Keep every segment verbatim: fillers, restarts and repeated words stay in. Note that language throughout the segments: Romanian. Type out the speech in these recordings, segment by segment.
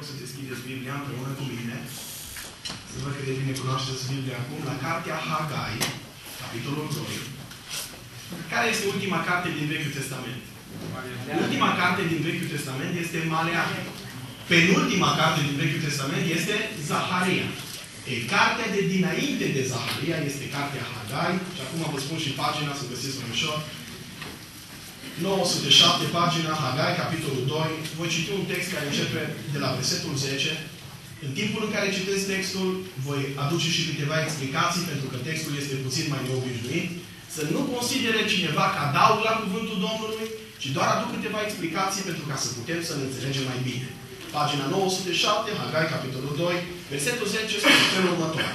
să deschideți Biblia împreună cu mine. Să văd cât de bine cunoașteți Biblia acum. La Cartea Hagai, capitolul doi. Care este ultima carte din Vechiul Testament? Ultima carte din Vechiul Testament este Maleahi. Penultima carte din Vechiul Testament este Zaharia. E, cartea de dinainte de Zaharia este Cartea Hagai. Și acum vă spun și pagina, să găsiți mai ușor. nouă sute șapte, pagina Hagai, capitolul doi. Voi citi un text care începe de la versetul zece. În timpul în care citesc textul, voi aduce și câteva explicații, pentru că textul este puțin mai neobișnuit. Să nu considere cineva că adaug la cuvântul Domnului, ci doar aduc câteva explicații pentru ca să putem să ne înțelegem mai bine. Pagina nouă sute șapte, Hagai, capitolul doi, versetul zece, spune felul următor.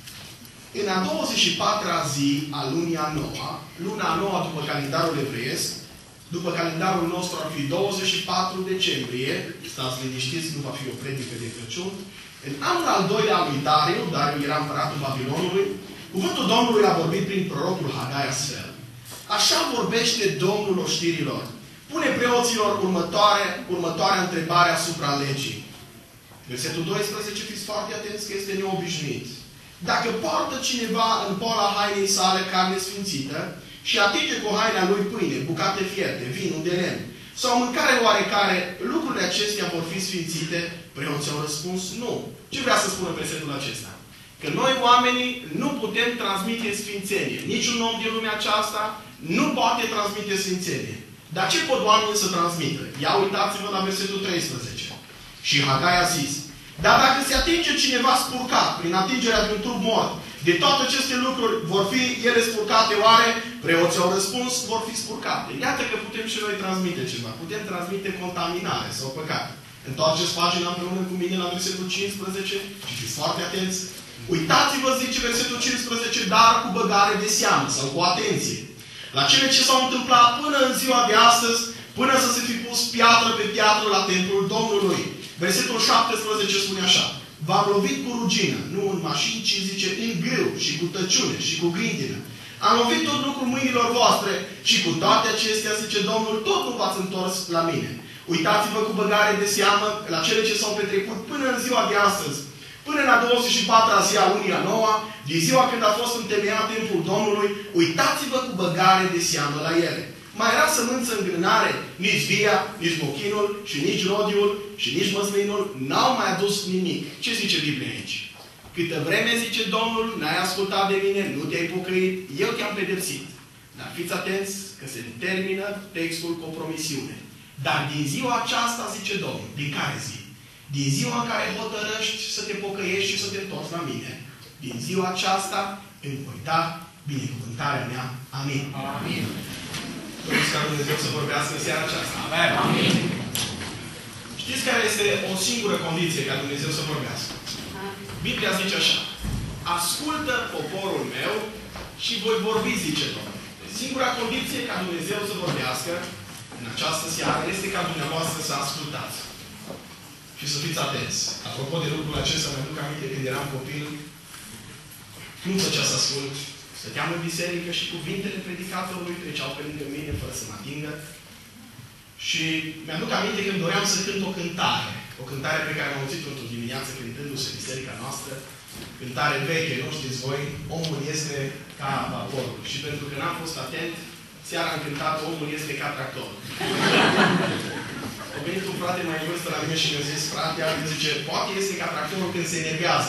În a douăzeci și patra zi a lunii a noua, luna a noua după calendarul evreiesc, după calendarul nostru ar fi douăzeci și patru decembrie, stați liniștiți, nu va fi o predică de Crăciun, în anul al doilea al lui Dariu, Dariu era împăratul Babilonului, cuvântul Domnului a vorbit prin prorocul Hagai astfel. Așa vorbește Domnul oștirilor. Pune preoților următoare, următoarea întrebare asupra legii. Versetul doisprezece, fiți foarte atenți că este neobișnuit. Dacă poartă cineva în pola hainei sale carne sfințită și atinge cu haina lui pâine, bucate fierte, vinul de lemn, sau mâncare oarecare, lucrurile acestea vor fi sfințite? Preoții au răspuns nu. Ce vrea să spună versetul acesta? Că noi oamenii nu putem transmite sfințenie. Niciun om din lumea aceasta nu poate transmite sfințenie. Dar ce pot oamenii să transmită? Ia uitați-vă la versetul treisprezece. Și Hagai a zis, dar dacă se atinge cineva spurcat prin atingerea de un trup mort, de toate aceste lucruri vor fi ele spurcate oare? Preoții au răspuns, vor fi spurcate. Iată că putem și noi transmite ceva. Putem transmite contaminare sau păcat. Întoarceți pagina împreună cu mine la versetul cincisprezece și fiți foarte atenți. Uitați-vă, zice versetul cincisprezece, dar cu băgare de seamă sau cu atenție. La cele ce s-au întâmplat până în ziua de astăzi, până să se fi pus piatră pe piatră la templul Domnului. Versetul șaptesprezece spune așa. V-am lovit cu rugină, nu în mașini, ci zice în grâu și cu tăciune și cu grindină. Am lovit tot lucrul mâinilor voastre și cu toate acestea, zice Domnul, tot nu v-ați întors la mine. Uitați-vă cu băgare de seamă la cele ce s-au petrecut până în ziua de astăzi, până în a douăzeci și patra zi a lunii a noua, din ziua când a fost întemeiat templul Domnului, uitați-vă cu băgare de seamă la ele. Mai era sămânță în grânare, nici via, nici mochinul, și nici rodiul, și nici măslinul n-au mai adus nimic. Ce zice Biblia aici? Câtă vreme, zice Domnul, n-ai ascultat de mine, nu te-ai pocăit, eu te-am pedepsit. Dar fiți atenți că se termină textul cu o promisiune. Dar din ziua aceasta, zice Domnul, din care zi? Din ziua în care hotărăști să te pocăiești și să te întorci la mine, din ziua aceasta îmi voi da binecuvântarea mea. Amin. Amin. Vreau ca Dumnezeu să vorbească în seara aceasta. Amen. Amin. Știți care este o singură condiție ca Dumnezeu să vorbească? Biblia zice așa. Ascultă poporul meu și voi vorbi, zice Domnul. Singura condiție ca Dumnezeu să vorbească în această seară este ca dumneavoastră să ascultați. Și să fiți atenți. Apropo de lucrul acesta, mi-aduc aminte când eram copil, nu făcea să ascult. Stăteam în biserică și cuvintele predicatorului treceau pe lângă mine fără să mă atingă. Și mi-aduc aminte când doream să cânt o cântare. O cântare pe care am auzit-o într-o dimineață cântându-se în biserica noastră. Cântare veche, nu știți voi, omul este ca vaporul. Și pentru că n-am fost atent, seara am cântat omul este ca tractor. A venit un frate mai în vârstă la mine și mi-a zis, frate, el zice, poate este ca tractorul când se enervează.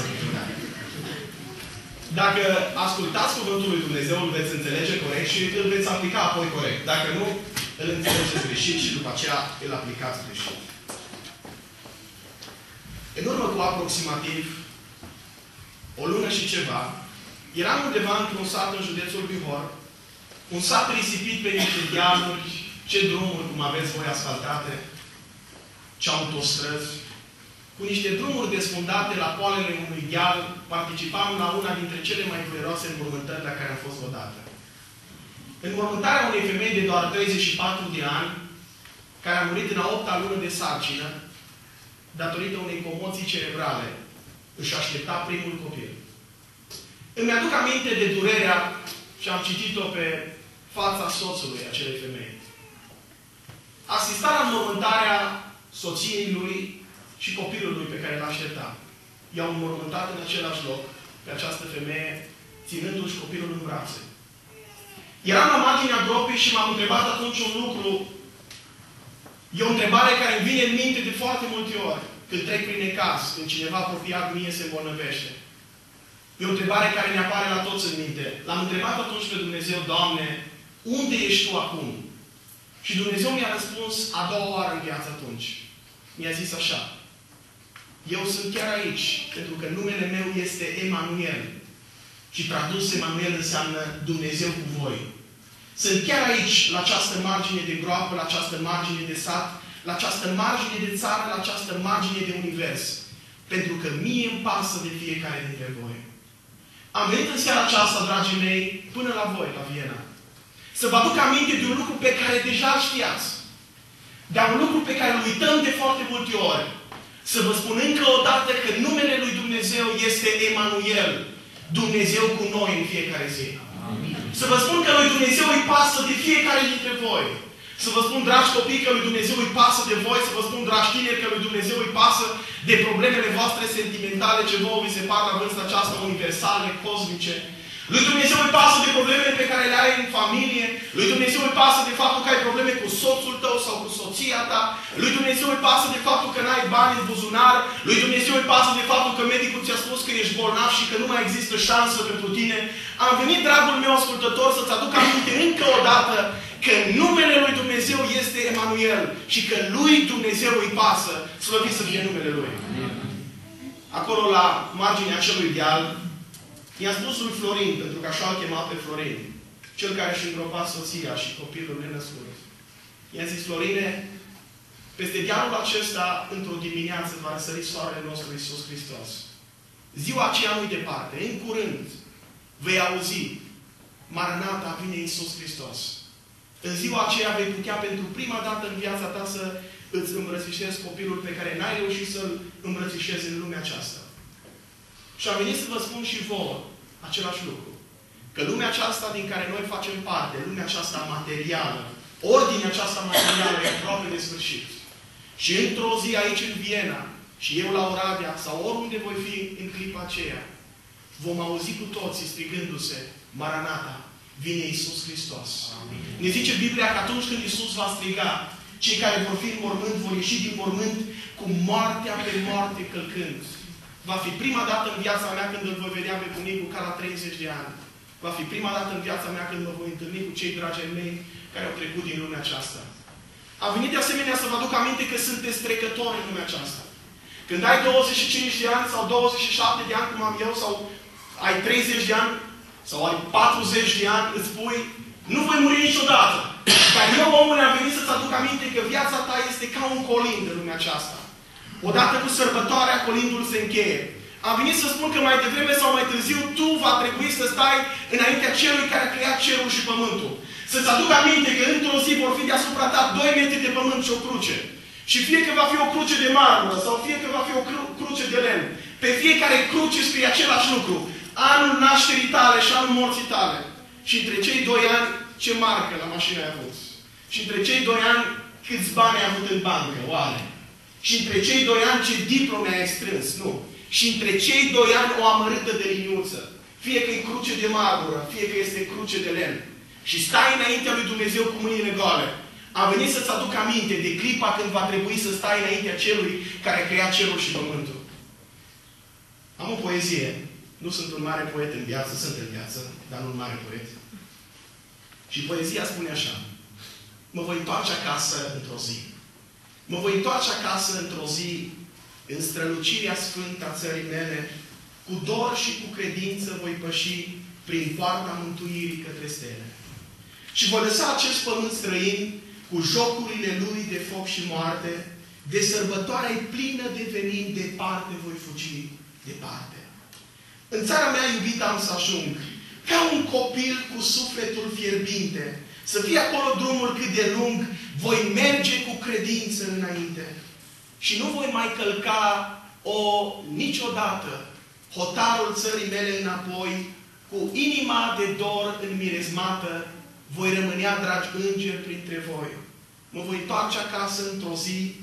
Dacă ascultați cuvântul lui Dumnezeu, îl veți înțelege corect și îl veți aplica apoi corect. Dacă nu, îl înțelegeți greșit și după aceea îl aplicați greșit. În urmă cu aproximativ o lună și ceva, eram undeva într-un sat în județul Bihor, un sat risipit pe niște dealuri, ce drumuri, cum aveți voi, asfaltate, ce autostrăzi, cu niște drumuri desfundate la poalele unui deal, participam la una dintre cele mai dureroase înmormântări la care am fost odată. Înmormântarea unei femei de doar treizeci și patru de ani, care a murit în a opta lună de sarcină, datorită unei comoții cerebrale, își aștepta primul copil. Îmi aduc aminte de durerea și am citit-o pe fața soțului acelei femei. Asista la înmormântarea soției lui și copilul lui pe care l-a așteptat. I-au înmormântat în același loc pe această femeie, ținându-și copilul în brațe. Eram la marginea gropii și m-am întrebat atunci un lucru. E o întrebare care îmi vine în minte de foarte multe ori. Când trec prin necaz, când cineva apropiat mie se îmbolnăvește. E o întrebare care ne apare la toți în minte. L-am întrebat atunci pe Dumnezeu, Doamne, unde ești Tu acum? Și Dumnezeu mi-a răspuns a doua oară în viață atunci. Mi-a zis așa. Eu sunt chiar aici, pentru că numele meu este Emanuel. Și tradus Emanuel înseamnă Dumnezeu cu voi. Sunt chiar aici, la această margine de groapă, la această margine de sat, la această margine de țară, la această margine de univers. Pentru că mie îmi pasă de fiecare dintre voi. Am venit în seara aceasta, dragii mei, până la voi, la Viena. Să vă aduc aminte de un lucru pe care deja îl știați. Dar un lucru pe care îl uităm de foarte multe ori. Să vă spun încă o dată că numele lui Dumnezeu este Emanuel. Dumnezeu cu noi în fiecare zi. Amin. Să vă spun că lui Dumnezeu îi pasă de fiecare dintre voi. Să vă spun, dragi copii, că lui Dumnezeu îi pasă de voi. Să vă spun, dragi tineri, că lui Dumnezeu îi pasă de problemele voastre sentimentale, ce vouă vi se par la vârsta aceasta universale, cosmice. Lui Dumnezeu îi pasă de problemele pe care le ai în familie. Lui Dumnezeu îi pasă de faptul că ai probleme cu soțul tău sau cu soția ta. Lui Dumnezeu îi pasă de faptul că n-ai bani în buzunar. Lui Dumnezeu îi pasă de faptul că medicul ți-a spus că ești bolnav și că nu mai există șansă pentru tine. Am venit, dragul meu ascultător, să-ți aduc aminte încă o dată că numele lui Dumnezeu este Emanuel și că lui Dumnezeu îi pasă. Slăvit să fie numele Lui. Acolo, la marginea acelui deal, i-a spus lui Florin, pentru că așa îl chema pe Florin, cel care și îngropa soția și copilul nenăscut. I-a zis, Florine, peste dealul acesta, într-o dimineață, va răsări soarele nostru Iisus Hristos. Ziua aceea nu-i departe. În curând vei auzi, Maranata, vine Iisus Hristos. În ziua aceea vei putea pentru prima dată în viața ta să îți îmbrățișezi copilul pe care n-ai reușit să-l îmbrățișezi în lumea aceasta. Și am venit să vă spun și vouă același lucru. Că lumea aceasta din care noi facem parte, lumea aceasta materială, ordinea aceasta materială e aproape de sfârșit. Și într-o zi aici în Viena, și eu la Oradea, sau oriunde voi fi în clipa aceea, vom auzi cu toții strigându-se, Maranata, vine Iisus Hristos. Amin. Ne zice Biblia că atunci când Iisus va striga, cei care vor fi în mormânt vor ieși din mormânt cu moartea pe moarte călcând. Va fi prima dată în viața mea când îl voi vedea pe bunicul ca la treizeci de ani. Va fi prima dată în viața mea când mă voi întâlni cu cei dragi ai mei care au trecut din lumea aceasta. Am venit de asemenea să vă aduc aminte că sunteți trecători în lumea aceasta. Când ai douăzeci și cinci de ani sau douăzeci și șapte de ani cum am eu, sau ai treizeci de ani, sau ai patruzeci de ani, îți spui, nu voi muri niciodată. Dar eu, omule, am venit să-ți aduc aminte că viața ta este ca un colind în lumea aceasta. Odată cu sărbătoarea, colindul se încheie. Am venit să spun că mai devreme sau mai târziu tu va trebui să stai înaintea celui care a creat cerul și pământul. Să-ți aduc aminte că într-o zi vor fi deasupra ta doi metri de pământ și o cruce. Și fie că va fi o cruce de marmură sau fie că va fi o cru cruce de lemn, pe fiecare cruce scrie același lucru. Anul nașterii tale și anul morții tale. Și între cei doi ani, ce marcă la mașină ai avut? Și între cei doi ani, câți bani ai avut în bancă? Oare? Și între cei doi ani, ce diplome ai strâns? Nu. Și între cei doi ani, o amărâtă de liniuță. Fie că e cruce de marmură, fie că este cruce de lemn. Și stai înaintea lui Dumnezeu cu mâinile goale. Am venit să-ți aduc aminte de clipa când va trebui să stai înaintea celui care a creat cerul și pământul. Am o poezie. Nu sunt un mare poet în viață, sunt în viață, dar nu un mare poet. Și poezia spune așa. Mă voi întoarce acasă într-o zi. Mă voi întoarce acasă într-o zi în strălucirea sfântă a țării mele, cu dor și cu credință voi păși prin poarta mântuirii către stele. Și voi lăsa acest pământ străin cu jocurile lui de foc și moarte, de sărbătoarea plină de venin, departe voi fugi, departe. În țara mea iubită am să ajung, ca un copil cu sufletul fierbinte, să fie acolo drumul cât de lung, voi merge cu credință înainte. Și nu voi mai călca o niciodată hotarul țării mele înapoi, cu inima de dor înmirezmată, voi rămânea, dragi îngeri, printre voi. Mă voi întoarce acasă într-o zi,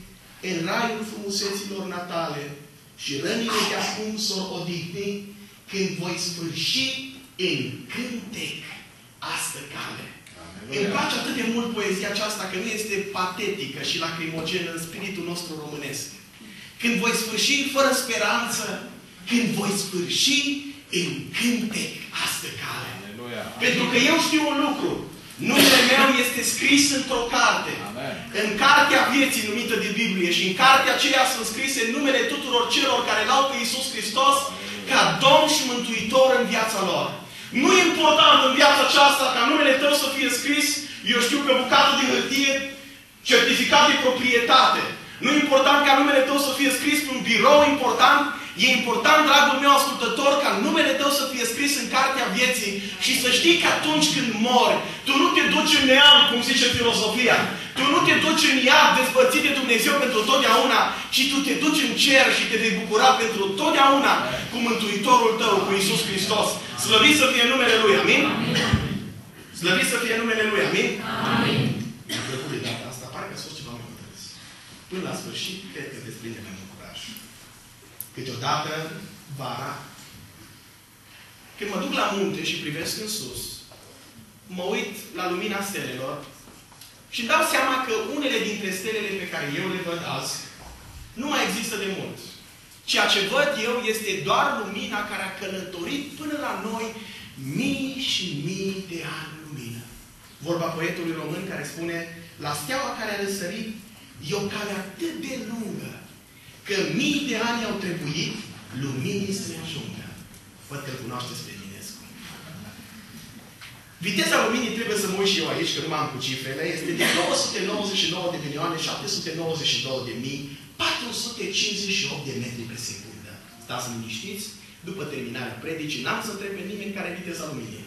în raiul frumuseților natale și rănile de acum s-or odihni când voi sfârși în cântec astă cale. Îmi place atât de mult poezia aceasta că nu este patetică și lacrimogenă în spiritul nostru românesc. Când voi sfârși fără speranță, când voi sfârși în cântec astă cale. Aleluia. Pentru că eu știu un lucru. Numele meu este scris într-o carte. Amen. În cartea vieții numită de Biblie și în cartea aceea sunt scrise numele tuturor celor care l-au pe Iisus Hristos ca Domn și Mântuitor în viața lor. Nu e important în viața aceasta ca numele tău să fie scris, eu știu, pe bucată de hârtie, certificat de proprietate. Nu e important ca numele tău să fie scris pe un birou important. E important, dragul meu ascultător, ca numele tău să fie scris în cartea vieții și să știi că atunci când mori, tu nu te duci în neam, cum zice filosofia. Tu nu te duci în iad despărțit de Dumnezeu pentru totdeauna, ci tu te duci în cer și te vei bucura pentru totdeauna cu Mântuitorul tău, cu Iisus Hristos. Slăvit să fie numele Lui, amin? Slăvit să fie numele Lui, amin? Amin. De data asta, pare că a fost ceva mai hotărâs. Până la sfârșit, cred că desprinde mai mult curaj. Câteodată, vara, când mă duc la munte și privesc în sus, mă uit la lumina stelelor și îmi dau seama că unele dintre stelele pe care eu le văd azi nu mai există de mult. Ceea ce văd eu este doar lumina care a călătorit până la noi mii și mii de ani lumină. Vorba poetului român care spune: la steaua care a răsărit e o cale atât de lungă că mii de ani au trebuit luminii să ajungă. Văd că îl cunoașteți pe Eminescu. Viteza luminii, trebuie să mă uit și eu aici, că nu m-am cu cifrele, este de nouă sute nouăzeci și nouă de milioane șapte sute nouăzeci și două de mii patru sute cincizeci și opt de metri pe secundă. Stați liniștiți, după terminarea predicii, n-am să întreb pe nimeni care e viteza luminii.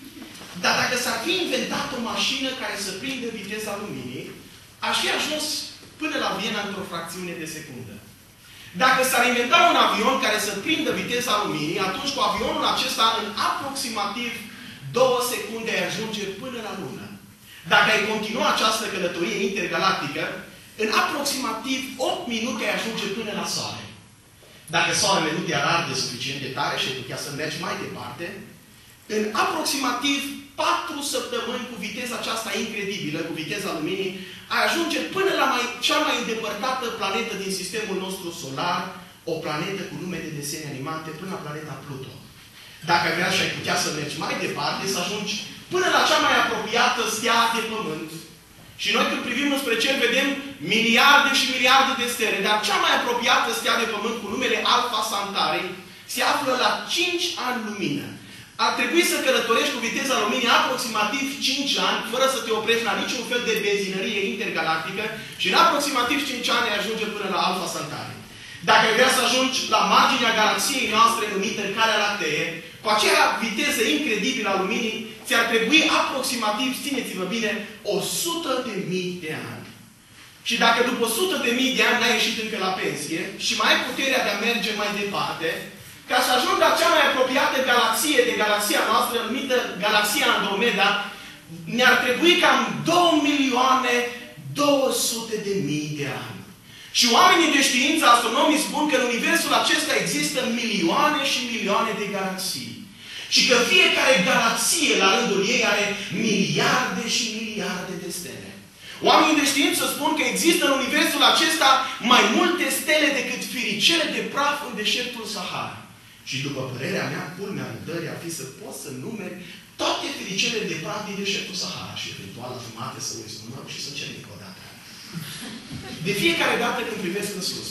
Dar dacă s-ar fi inventat o mașină care să prindă viteza luminii, aș fi ajuns până la Viena într-o fracțiune de secundă. Dacă s-ar inventa un avion care să prindă viteza luminii, atunci cu avionul acesta, în aproximativ două secunde, ai ajunge până la lună. Dacă ai continua această călătorie intergalactică, în aproximativ opt minute ai ajunge până la Soare. Dacă Soarele nu te ararde suficient de tare și ai putea să mergi mai departe, în aproximativ patru săptămâni cu viteza aceasta incredibilă, cu viteza luminii, ai ajunge până la mai, cea mai îndepărtată planetă din sistemul nostru solar, o planetă cu nume de desene animate, până la planeta Pluto. Dacă vrea și ai putea să mergi mai departe, să ajungi până la cea mai apropiată stea de Pământ. Și noi când privim înspre cer, vedem miliarde și miliarde de stele, dar cea mai apropiată stea de Pământ, cu numele Alpha Centauri, se află la cinci ani lumină. Ar trebui să călătorești cu viteza luminii aproximativ cinci ani, fără să te oprești la niciun fel de benzinărie intergalactică și în aproximativ cinci ani ai ajunge până la Alpha Centauri. Dacă ai vrea să ajungi la marginea galaxiei noastre numită în Calea Lactee, cu acea viteză incredibilă a luminii, ți-ar trebui aproximativ, țineți-vă bine, o sută de mii de ani. Și dacă după o sută de mii de ani n-ai ieșit încă la pensie și mai ai puterea de a merge mai departe, ca să ajung la cea mai apropiată galaxie de galaxia noastră, numită Galaxia Andromeda, ne-ar trebui cam două milioane două sute de mii de ani. Și oamenii de știință, astronomii, spun că în universul acesta există milioane și milioane de galaxii. Și că fiecare galaxie, la rândul ei, are miliarde și miliarde de stele. Oamenii de știință spun că există în universul acesta mai multe stele decât firicele de praf în deșertul Sahara. Și după părerea mea, culmea răbdării ar fi să poți să numeri toate firicele de praf din deșertul Sahara și eventual la jumate să uiți numărul și să încerc o dată. De fiecare dată când privesc în sus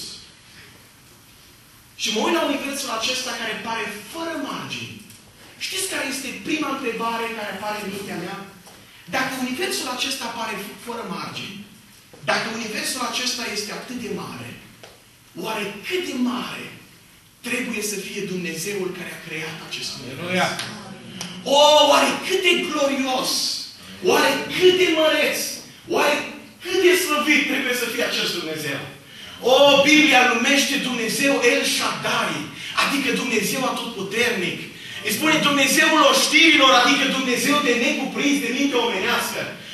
și mă uit la universul acesta care pare fără margini, știți care este prima întrebare care apare în mintea mea? Dacă universul acesta pare fără margini, dacă universul acesta este atât de mare, oare cât de mare trebuie să fie Dumnezeul care a creat acest univers? O, oare cât de glorios, oare cât de măreț, oare cât de slăvit trebuie să fie acest Dumnezeu? O, Biblia numește Dumnezeu El Shaddai, adică Dumnezeu atotputernic. Îi spune Dumnezeul oștirilor, adică Dumnezeu de necuprins de minte omenească.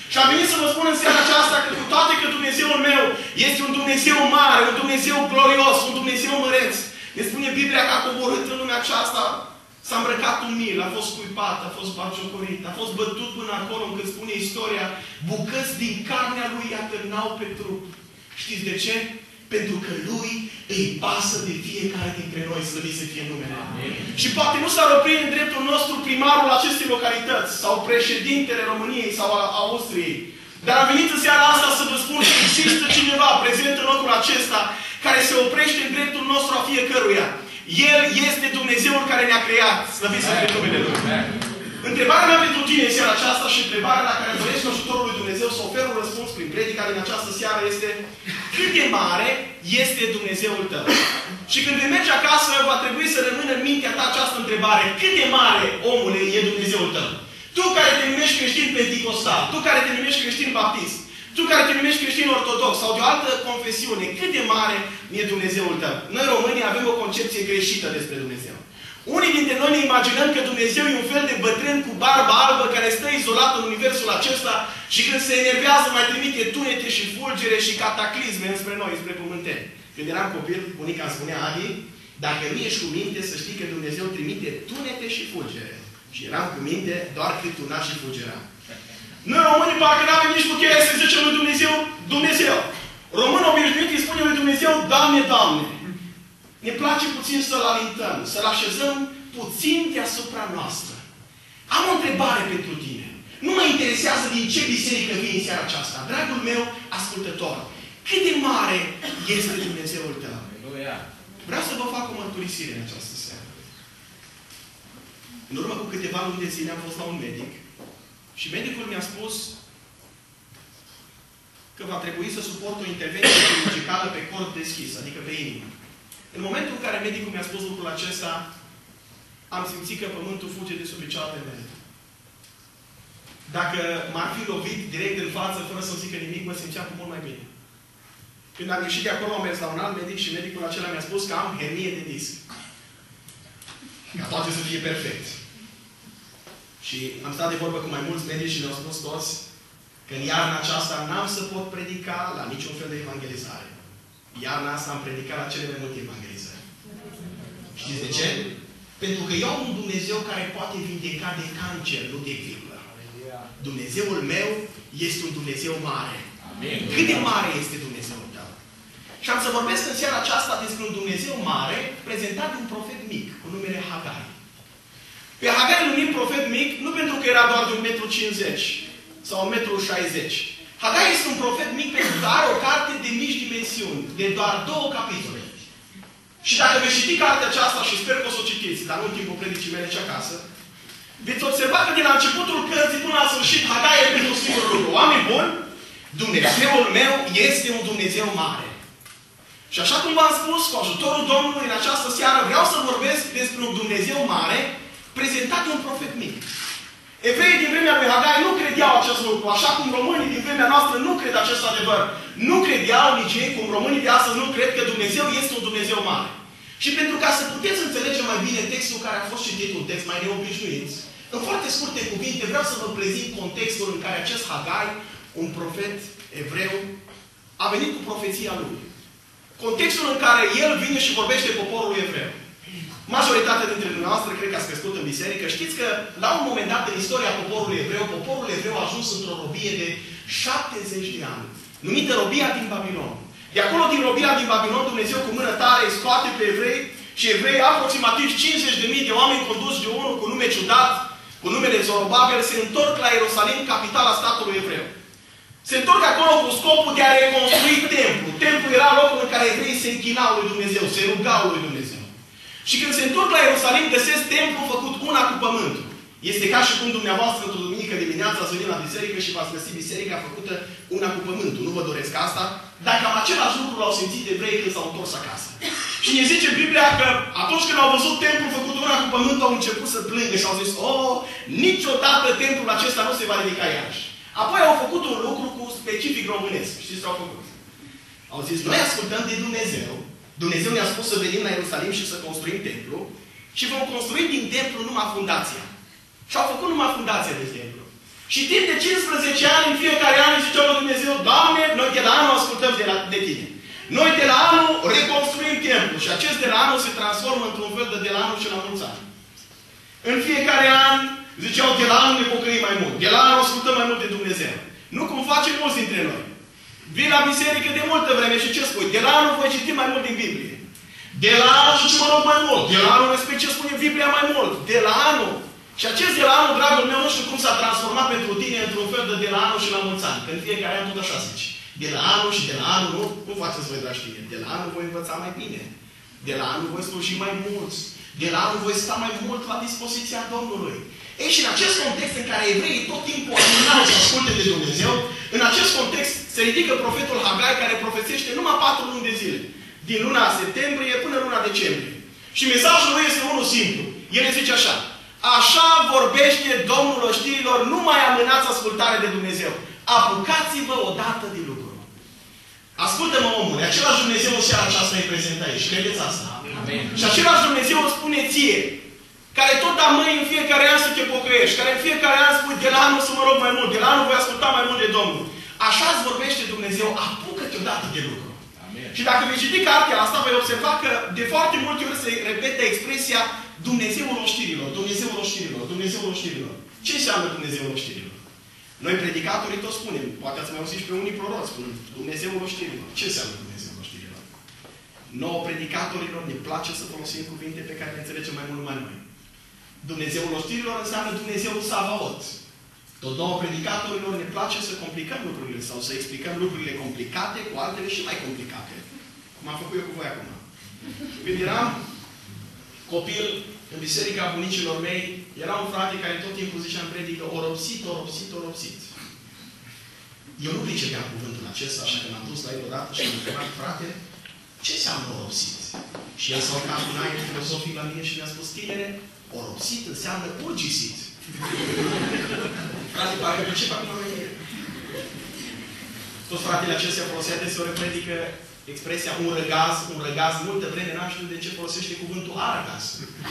Și am venit să vă spun în seara aceasta că cu toate că Dumnezeul meu este un Dumnezeu mare, un Dumnezeu glorios, un Dumnezeu măreț, ne spune Biblia că a coborât în lumea aceasta, s-a îmbrăcat umil, a fost scuipat, a fost batjocorit, a fost bătut până acolo încât spune istoria, bucăți din carnea lui i-atârnau pe trup. Știți de ce? Pentru că lui îi pasă de fiecare dintre noi, slăvit să fie numele. Amin. Și poate nu s-ar opri în dreptul nostru primarul acestei localități, sau președintele României, sau a Austriei. Dar am venit în seara asta să vă spun că există cineva prezent în locul acesta, care se oprește în dreptul nostru a fiecăruia. El este Dumnezeul care ne-a creat. Slăvit să fie numele Lui. Întrebarea mea pentru tine în seara aceasta și întrebarea la care dorești ajutorul lui Dumnezeu să ofer un răspuns prin predica din această seară este: cât de mare este Dumnezeul tău? Și când vei merge acasă, va trebui să rămână în mintea ta această întrebare: cât de mare, omule, e Dumnezeul tău? Tu care te numești creștin penticostal, tu care te numești creștin baptist, tu care te numești creștin ortodox sau de o altă confesiune, cât de mare e Dumnezeul tău? Noi românii avem o concepție greșită despre Dumnezeu. Unii dintre noi ne imaginăm că Dumnezeu e un fel de bătrân cu barbă albă care stă izolat în universul acesta și când se enervează mai trimite tunete și fulgere și cataclisme înspre noi, spre pământeni. Când eram copil, bunica îmi spunea: Adi, dacă nu ești cu minte, să știi că Dumnezeu trimite tunete și fulgere. Și eram cu minte doar cât tuna și fulgera. Noi românii parcă nu avem nici puterea să zicem lui Dumnezeu, Dumnezeu. Românul obișnuit îi spune lui Dumnezeu, Doamne, Doamne. Ne place puțin să-L alintăm, să-L așezăm puțin deasupra noastră. Am o întrebare pentru tine. Nu mă interesează din ce biserică vii în seara aceasta. Dragul meu ascultător, cât de mare este Dumnezeul tău? Vreau să vă fac o mărturisire în această seară. În urmă cu câteva luni de zile am fost la un medic și medicul mi-a spus că va trebui să suport o intervenție chirurgicală pe cord deschis, adică pe inimă. În momentul în care medicul mi-a spus lucrul acesta, am simțit că pământul fuge de sub picioarele mele. Dacă m-ar fi lovit direct în față, fără să-mi zică nimic, mă simțeam cu mult mai bine. Când am ieșit de acolo, am mers la un alt medic și medicul acela mi-a spus că am hernie de disc. Ca toate să fie perfect. Și am stat de vorbă cu mai mulți medici și le-au spus toți că în iarna aceasta n-am să pot predica la niciun fel de evangelizare. Iarna asta am predicat la cele mai multe evangelizări. Știți de ce? Pentru că eu am un Dumnezeu care poate vindeca de cancer, nu de griplă. Dumnezeul meu este un Dumnezeu mare. Amin. Cât de mare este Dumnezeul tău? Și am să vorbesc în seara aceasta despre un Dumnezeu mare prezentat de un profet mic, cu numele Hagai. Pe Hagai îl numim profet mic, nu pentru că era doar de un metru cincizeci sau un metru șaizeci. Hagai este un profet mic pentru că are o carte de mici dimensiuni, de doar două capitole. Și dacă veți citi cartea aceasta, și sper că o să o citiți, dar nu în timpul predicii mele ci acasă, veți observa că de la începutul cărții până la sfârșit, Hagai e pentru un singur lucru. Oameni buni, Dumnezeul meu este un Dumnezeu mare. Și așa cum v-am spus, cu ajutorul Domnului în această seară, vreau să vorbesc despre un Dumnezeu mare prezentat de un profet mic. Evreii din vremea lui Hagai nu credeau acest lucru, așa cum românii din vremea noastră nu cred acest adevăr. Nu credeau nici ei, cum românii de astăzi nu cred că Dumnezeu este un Dumnezeu mare. Și pentru ca să puteți înțelege mai bine textul care a fost citit, un text mai neobișnuit, în foarte scurte cuvinte vreau să vă prezint contextul în care acest Hagai, un profet evreu, a venit cu profeția lui. Contextul în care el vine și vorbește poporului evreu. Majoritatea dintre dumneavoastră, cred că ați crescut în biserică, știți că la un moment dat în istoria poporului evreu, poporul evreu a ajuns într-o robie de șaptezeci de ani, numită robia din Babilon. De acolo, din robia din Babilon, Dumnezeu cu mână tare îi scoate pe evrei și evrei, aproximativ cincizeci de mii de oameni conduși de unul cu nume ciudat, cu numele Zorobabel, se întorc la Ierusalim, capitala statului evreu. Se întorc acolo cu scopul de a reconstrui templul. Templul era locul în care evreii se închinau lui Dumnezeu, se rugau lui Dumnezeu. Și când se întorc la Ierusalim, găsesc templul făcut una cu pământul. Este ca și cum dumneavoastră, într-o duminică dimineața, ați venit la biserică și v-ați găsit biserica făcută una cu pământul. Nu vă doresc asta, dar cam același lucru l-au simțit evreii când s-au întors acasă. Și ne zice Biblia că atunci când au văzut templul făcut una cu pământul, au început să plângă și au zis: oh, niciodată templul acesta nu se va ridica iarăși. Apoi au făcut un lucru cu specific românesc. Știți ce au făcut? Au zis: noi ascultăm de Dumnezeu. Dumnezeu ne-a spus să venim la Ierusalim și să construim templu și vom construi din templu numai fundația. Și au făcut numai fundația de templu. Și timp de cincisprezece ani, în fiecare de la anul ascultăm de, la, de tine. Noi de la anul reconstruim templul și acest de la anul se transformă într-un fel de de la anul și la mulți ani. În fiecare an, ziceau, de la anul ne pocăim mai mult. De la anul ascultăm mai mult de Dumnezeu. Nu cum facem mulți dintre noi. Vin la biserică de multă vreme și ce spui? De la anul voi citi mai mult din Biblie. De la anul și ce mă rog mai mult. De la anul respect ce spune Biblia mai mult. De la anul. Și acest de la anul, dragul meu, nu știu cum s-a transformat pentru tine într-un fel de de la anul și la mulți ani. Că în fiecare an tot așa zici. De la anul și de la anul, nu, nu faceți voi, dragi tineri. De la anul voi învăța mai bine. De la anul voi sluji mai mulți. De la anul voi sta mai mult la dispoziția Domnului. Ei, și în acest context în care evreii tot timpul aminau să asculte de Dumnezeu, în acest context se ridică profetul Hagai care profețește numai patru luni de zile. Din luna septembrie până luna decembrie. Și mesajul lui este unul simplu. El zice așa. Așa vorbește Domnul oștirilor, nu mai amânați ascultarea de Dumnezeu. Apucați-vă odată de lucru. Ascultă-mă, omule, același Dumnezeu în seara aceasta e prezent aici. Credeți asta? Amen. Și același Dumnezeu îți spune ție, care tot amâi în fiecare an să te pocăiești, care în fiecare an spui, de la anul să mă rog mai mult, de la anul voi asculta mai mult de Domnul. Așa îți vorbește Dumnezeu, apucă-te odată de lucru. Amen. Și dacă vei citi cartea asta, vei observa că de foarte multe ori se repete expresia Dumnezeul oștirilor, Dumnezeul oștirilor, Dumnezeul oștirilor. Ce înseamnă Dumnezeul oștirilor? Noi predicatorii tot spunem, poate ați mai auzit și pe unii proroți spunând Dumnezeul oștirilor. Ce înseamnă Dumnezeul oștirilor? Nouă predicatorilor ne place să folosim cuvinte pe care le înțelegem mai mult numai noi. Dumnezeul oștirilor înseamnă Dumnezeul Savaot. Tot nouă predicatorilor ne place să complicăm lucrurile sau să explicăm lucrurile complicate cu altele și mai complicate. Cum am făcut eu cu voi acum. Când eram copil, în biserica bunicilor mei, era un frate care tot timpul zicea în predică, oropsit, oropsit, oropsit. Eu nu pricepeam cuvântul acesta, așa că m-am dus la el odată și am întrebat, frate, ce înseamnă oropsit? Și el s-a urcat un aer filozofic la mine și mi-a spus, tinere, oropsit înseamnă urgisit. Frate, parcă pricep acum la mine. Toți fratele acestea folosea deseori predică expresia un răgaz, un răgaz, multă vreme n-am știut de ce folosește cuvântul aragaz.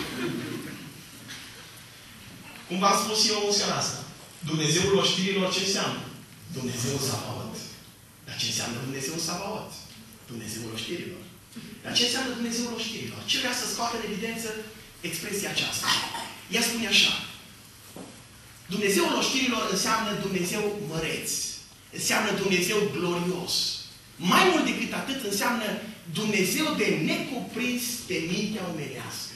Cum v-am spus eu în seara asta, Dumnezeul oștirilor ce înseamnă? Dumnezeul Savaot. Dar ce înseamnă Dumnezeul Savaot? Dumnezeul oștirilor. Dar ce înseamnă Dumnezeul oștirilor? Ce vrea să scoată în evidență expresia aceasta? Ea spune așa. Dumnezeul oștirilor înseamnă Dumnezeu măreț. Înseamnă Dumnezeu glorios. Mai mult decât atât înseamnă Dumnezeu de necuprins pe mintea omenească.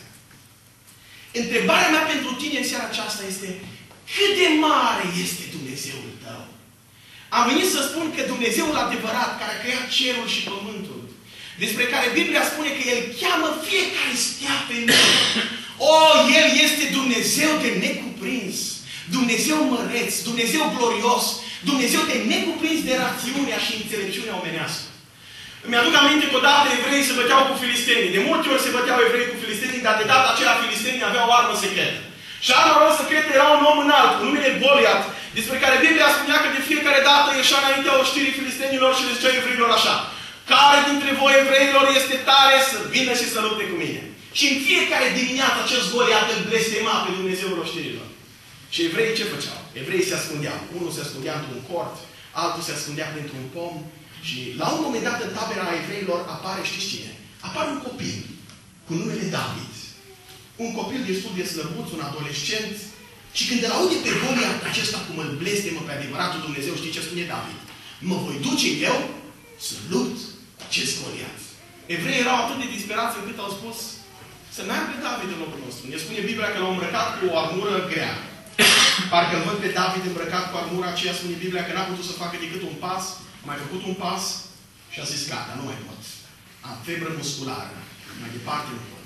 Întrebarea mea pentru tine în seara aceasta este cât de mare este Dumnezeul tău? Am venit să spun că Dumnezeul adevărat, care a creat cerul și pământul, despre care Biblia spune că El cheamă fiecare stea pe nume. O, El este Dumnezeu de necuprins, Dumnezeu măreț, Dumnezeu glorios, Dumnezeu de necuprins de rațiunea și înțelepciunea omenească. Îmi aduc aminte că odată evreii se băteau cu filistenii. De multe ori se băteau evreii cu filistenii, dar de data aceea filistenii aveau o armă secretă. Și arma lor secretă era un om înalt, cu numele Goliat, despre care Biblia spunea că de fiecare dată ieșea înaintea oștirii filistenilor și le zicea evreilor așa: care dintre voi evreilor este tare să vină și să lupte cu mine? Și în fiecare dimineață acest Goliat îl blestema pe Dumnezeul oștirilor. Și evreii ce făceau? Evreii se ascundeau. Unul se ascundea într-un cort, altul se ascundea printr-un pom. Și la un moment dat în tabera evreilor apare, știți cine? Apare un copil cu numele David. Un copil destul de slăbuț, un adolescent. Și când îl aude pe Goliat acesta cum îl blestemă pe adevăratul Dumnezeu, știi ce spune David? Mă voi duce eu să lupt cu acest Goliat. Evreii erau atât de disperați încât au spus să meargă David în locul nostru. Ne spune Biblia că l-au îmbrăcat cu o armură grea. Parcă îl văd pe David îmbrăcat cu armura aceea, spune Biblia că n-a putut să facă decât un pas, a mai făcut un pas și a zis gata, nu mai pot. Am febră musculară. Mai departe nu pot.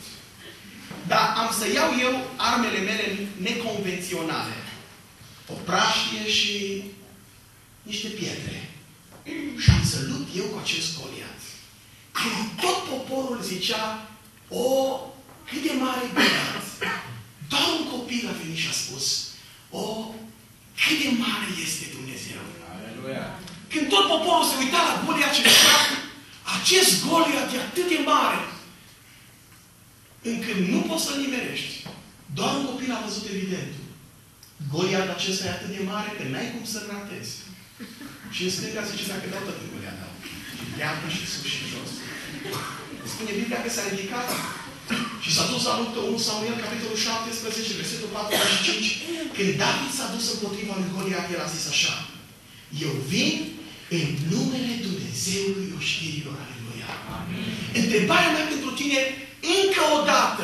Dar am să iau eu armele mele neconvenționale. O praștie și niște pietre. Și am să lupt eu cu acest Goliat. Când tot poporul zicea, o, cât de mare Goliat. Doar un copil a venit și a spus, o, cât de mare este Dumnezeu. Aleluia. Când tot poporul se uita la Goliat și zicea, acest Goliat e atât de mare, încât nu poți să-l nimerești. Doar un copil a văzut evidentul. Goliat acesta e atât de mare că n-ai cum să-l ratezi. Și în stânga zice, dacă dau tot în dau. Dreapta și sus și jos. Spune Biblia că s-a ridicat și s-a dus la luptă unu Samuel, capitolul șaptesprezece, versetul patruzeci și cinci. Când David s-a dus împotriva lui Goliat, el a zis așa: eu vin în numele Dumnezeului oștirilor, aleluia. Întrebarea mea pentru tine, încă o dată,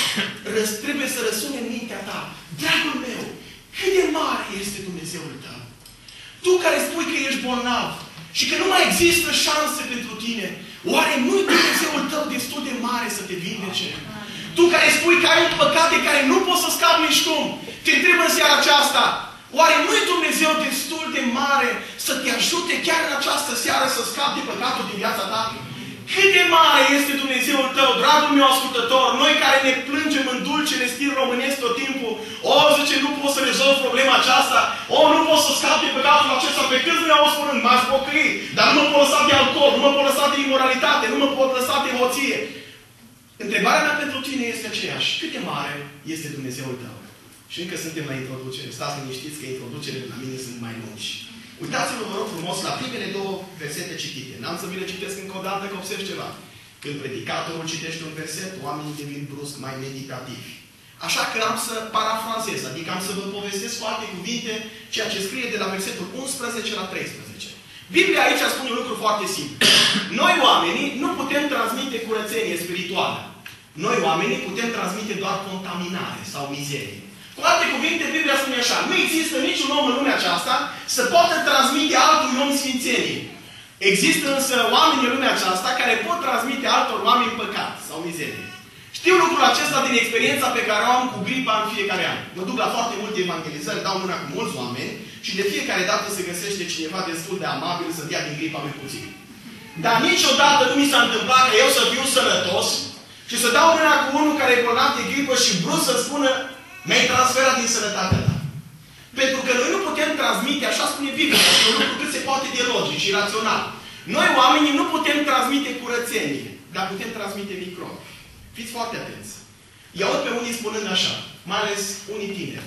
trebuie să răsune în mintea ta. Dragul meu, cât de mare este Dumnezeul tău? Tu care spui că ești bolnav și că nu mai există șanse pentru tine, oare nu-i Dumnezeul tău destul de mare să te vindece? Tu care spui că ai un păcat de care nu poți să scapi nici cum, te întreb în seara aceasta, oare nu-i Dumnezeu destul de mare să te ajute chiar în această seară să scapi de păcatul din viața ta? Cât de mare este Dumnezeul tău, dragul meu ascultător, noi care ne plângem în dulcele stil românesc tot timpul, o, zice, nu pot să rezolv problema aceasta, o, nu pot să scap de păcatul acesta, pe câți nu mi-au spunând, m-aș pocăi, dar nu mă pot lăsa de alcool, nu mă pot lăsa de imoralitate, nu mă pot lăsa de hoție. Întrebarea mea pentru tine este aceeași. Cât de mare este Dumnezeul tău? Și încă suntem la introducere. Stați liniștiți că introducerile la mine sunt mai lungi. Uitați-vă, vă rog frumos, la primele două versete citite. N-am să vi le citesc încă o dată, că observ ceva. Când predicatorul citește un verset, oamenii devin brusc mai meditativi. Așa că am să parafrazez, adică am să vă povestesc cu alte cuvinte ceea ce scrie de la versetul unsprezece la treisprezece. Biblia aici spune un lucru foarte simplu. Noi oamenii nu putem transmite curățenie spirituală. Noi oamenii putem transmite doar contaminare sau mizerie. Cu alte cuvinte, Biblia spune așa: nu există niciun om în lumea aceasta să poată transmite altui om sfințenie. Există însă oameni în lumea aceasta care pot transmite altor oameni păcat sau mizerie. Știu lucrul acesta din experiența pe care o am cu gripa în fiecare an. Mă duc la foarte multe evangelizări, dau mâna cu mulți oameni și de fiecare dată se găsește cineva destul de amabil să dea din gripa lui puțin. Dar niciodată nu mi s-a întâmplat că eu să fiu sănătos și să dau mâna cu unul care e bolnav de gripă și brusc să spună: mi-ai transferat din sănătatea ta. Pentru că noi nu putem transmite, așa spune Biblia, este un lucru cât se poate de logic și rațional. Noi oamenii nu putem transmite curățenie, dar putem transmite microbi. Fiți foarte atenți. I aud pe unii spunând așa, mai ales unii tineri: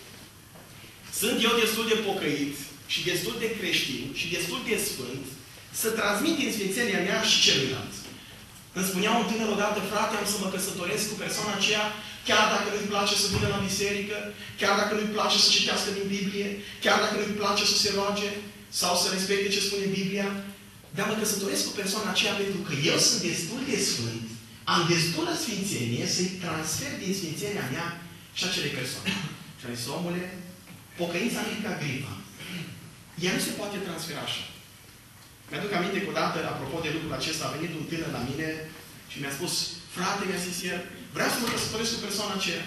sunt eu destul de pocăit și destul de creștin și destul de sfânt să transmit în sfințenia mea și celuilalt. Îmi spunea un tânăr odată: frate, am să mă căsătoresc cu persoana aceea, chiar dacă nu-i place să vină la biserică, chiar dacă nu-i place să citească din Biblie, chiar dacă nu-i place să se roage sau să respecte ce spune Biblia, dar mă căsătoresc cu persoana aceea pentru că eu sunt destul de sfânt, am destulă sfințenie să-i transfer din sfințenia mea și acelei persoane. Și am zis: omule, pocăința nu e ca gripa. Ea nu se poate transfera așa. Mi-aduc aminte că odată, apropo de lucrul acesta, a venit un tânăr la mine și mi-a spus: frate, mi-a zis el, vreau să mă căsătoresc cu persoana aceea.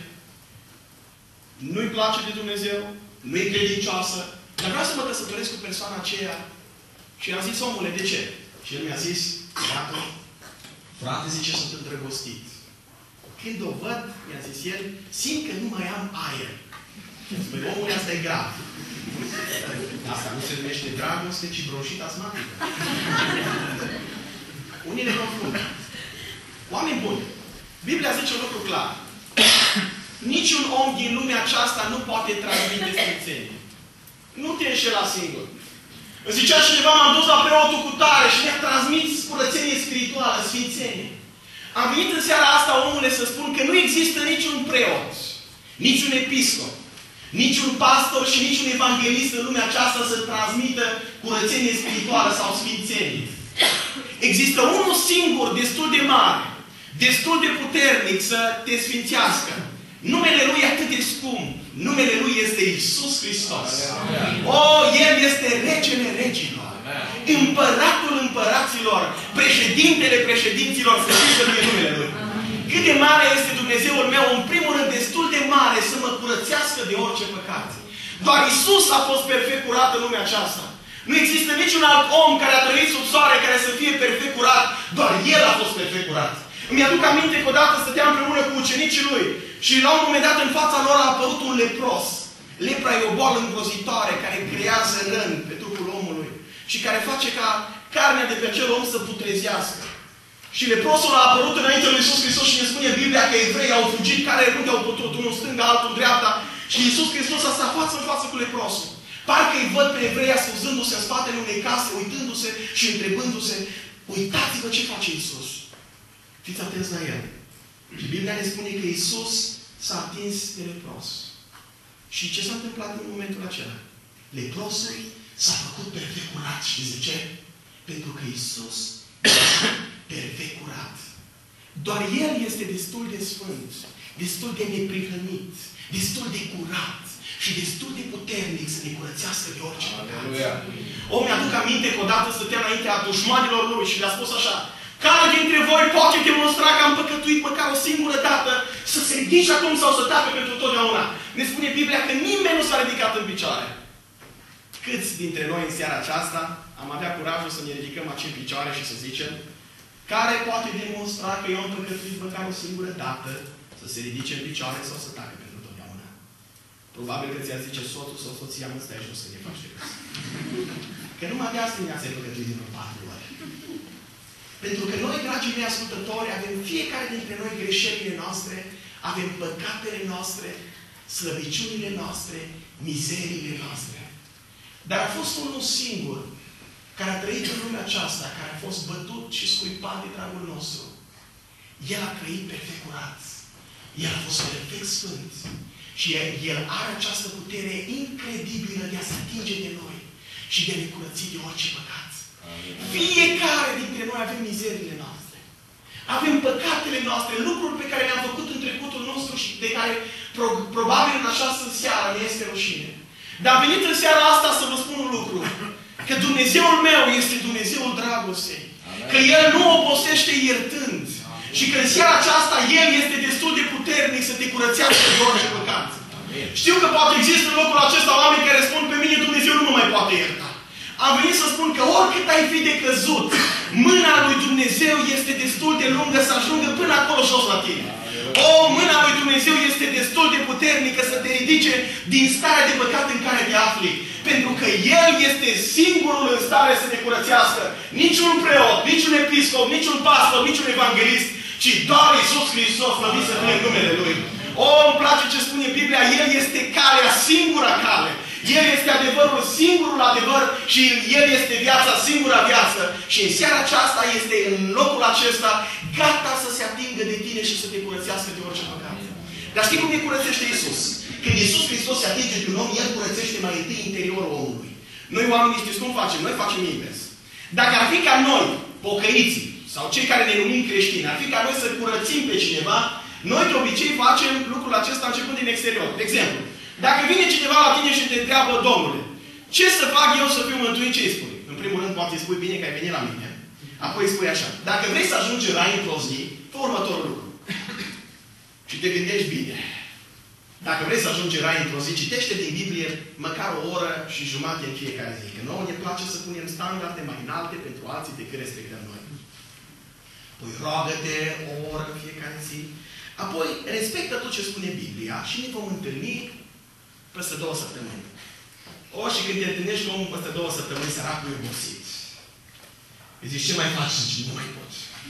Nu-i place de Dumnezeu, nu-i credincioasă, dar vreau să mă căsătoresc cu persoana aceea. Și i-am zis: omule, de ce? Și el mi-a zis: frate, frate, zice, sunt îndrăgostit. Când o văd, mi-a zis el, simt că nu mai am aer. Spune: omule, asta e grav. Asta nu se numește dragoste, ci bronșită asmatică. Unii le confundă. Oameni buni, Biblia zice un lucru clar. Niciun om din lumea aceasta nu poate transmite sfințenie. Nu te înșela singur. Îmi zicea cineva: m-am dus la preotul cu tare și mi-a transmis curățenie spirituală, sfințenie. Am venit în seara asta, omule, să spun că nu există niciun preot, niciun episcop, niciun pastor și niciun evanghelist în lumea aceasta să transmită curățenie spirituală sau sfințenie. Există unul singur, destul de mare, destul de puternic să te sfințească. Numele Lui e atât de scump. Numele Lui este Iisus Hristos. O, El este Regele Regilor. Împăratul împăraților. Președintele președinților. Să știți că e numele Lui. Cât de mare este Dumnezeul meu, în primul rând destul de mare să mă curățească de orice păcat. Doar Iisus a fost perfect curat în lumea aceasta. Nu există niciun alt om care a trăit sub soare care să fie perfect curat. Doar El a fost perfect curat. Îmi aduc aminte că odată stăteam împreună cu ucenicii Lui și la un moment dat în fața lor a apărut un lepros. Lepra e o boală îngrozitoare care creează răni pe trupul omului și care face ca carnea de pe acel om să putrezească. Și leprosul a apărut înainte lui Iisus Hristos și ne spune Biblia că evreii au fugit, care unde au putut, unul stânga, altul dreapta. Și Iisus Hristos a stat față în față cu leprosul. Parcă îi văd pe evrei ascunzându-se în spatele unei case, uitându-se și întrebându-se, uitați-vă ce face Iisus. Fiți atenți la El. Și Biblia ne spune că Iisus s-a atins de lepros. Și ce s-a întâmplat în momentul acela? Leprosul s-a făcut perfect curat. Știți de ce? Pentru că Iisus era perfect curat. Doar El este destul de sfânt, destul de neprihănit, destul de curat și destul de puternic să ne curățească de orice păcat. O, mi-aduc aminte că odată stătea înaintea dușmanilor lui și le-a spus așa, care dintre voi poate demonstra că am păcătuit măcar o singură dată să se ridice acum sau să tacă pentru totdeauna? Ne spune Biblia că nimeni nu s-a ridicat în picioare. Câți dintre noi în seara aceasta am avea curajul să ne ridicăm aici în picioare și să zicem, care poate demonstra că eu am păcătuit măcar o singură dată să se ridice în picioare sau să tacă pentru totdeauna? Probabil că ți-ar zice soțul sau soția, mă, stai jos să ne faci de râs. Că numai de asta ne-ați păcătuit din patru ori. Pentru că noi, dragii mei ascultători, avem fiecare dintre noi greșelile noastre, avem păcatele noastre, slăbiciunile noastre, mizeriile noastre. Dar a fost unul singur care a trăit în lumea aceasta, care a fost bătut și scuipat de dragul nostru. El a trăit perfect curat. El a fost perfect sfânt. Și El are această putere incredibilă de a se atinge de noi și de a ne curăți de orice păcat. Fiecare dintre noi avem mizerile noastre. Avem păcatele noastre, lucruri pe care le-am făcut în trecutul nostru și de care pro probabil în această seară ne este rușine. Dar am venit în seara asta să vă spun un lucru. Că Dumnezeul meu este Dumnezeul dragostei. Că El nu obosește iertând. Și că în seara aceasta El este destul de puternic să te curățească de orice păcat. Știu că poate există în locul acesta oameni care spun pe mine Dumnezeu nu mă mai poate ierta. Am venit să spun că oricât ai fi de căzut, mâna lui Dumnezeu este destul de lungă să ajungă până acolo jos la tine. O, mâna lui Dumnezeu este destul de puternică să te ridice din starea de păcat în care te afli. Pentru că El este singurul în stare să te curățească. Niciun preot, niciun episcop, niciun pastor, niciun evanghelist, ci doar Iisus Hristos, slăvit să fie numele Lui. O, îmi place ce spune Biblia, El este calea, singura cale. El este adevărul, singurul adevăr și El este viața, singura viață. Și în seara aceasta este în locul acesta gata să se atingă de tine și să te curățească de orice păcat. Dar știi cum ne curățește Iisus? Când Iisus Hristos se atinge de un om, El curățește mai întâi interiorul omului. Noi oamenii știți cum facem? Noi facem invers. Dacă ar fi ca noi, pocăiții, sau cei care ne numim creștini, ar fi ca noi să curățim pe cineva, noi de obicei facem lucrul acesta începând din exterior. De exemplu, dacă vine cineva la tine și te întreabă, Domnule, ce să fac eu să fiu mântuit, ce îi spui? În primul rând, poate îi spui bine că ai venit la mine. Apoi îi spui așa, dacă vrei să ajungi în rai într-o zi, fă următorul lucru. Și te gândești bine. Dacă vrei să ajungi în rai într-o zi, citește din Biblie măcar o oră și jumătate în fiecare zi. Că nouă ne place să punem standarde mai înalte pentru alții decât respectăm noi. Apoi roagă-te o oră în fiecare zi. Apoi respectă tot ce spune Biblia și ne vom întâlni peste două săptămâni. O, și când te întâlnești cu omul peste două săptămâni, săracul e obosit. Îi zici, ce mai faci? Zici, nu mai pot.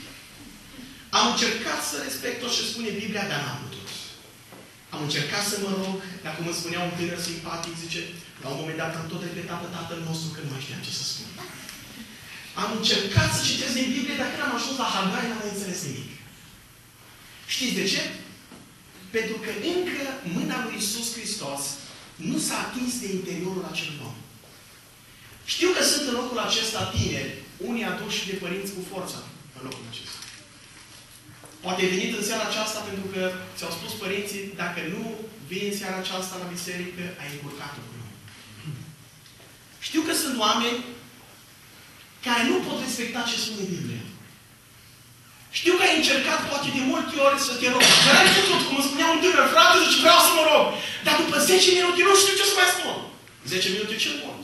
Am încercat să respect tot ce spune Biblia, dar n-am putut. Am încercat să mă rog, dar cum îmi spunea un tânăr simpatic, zice, la un moment dat am tot repetat pe Tatăl nostru că nu mai știam ce să spun. Am încercat să citesc din Biblie, dar când am ajuns la Hagai, n-am mai înțeles nimic. Știți de ce? Pentru că încă mâna lui Iisus Hristos nu s-a atins de interiorul acelui om. Știu că sunt în locul acesta tineri, unii aduși de părinți cu forța în locul acesta. Poate ai venit în seara aceasta pentru că ți-au spus părinții, dacă nu vii în seara aceasta la biserică, ai încurcat un lucru. Știu că sunt oameni care nu pot respecta ce spune Biblia. Știu că ai încercat poate de multe ori să te rogi. Dar ai putut, cum îmi spunea un tânăr, frate, zice, vreau să mă rog. Dar după zece minute nu știu ce să mai spun. zece minute ce mult.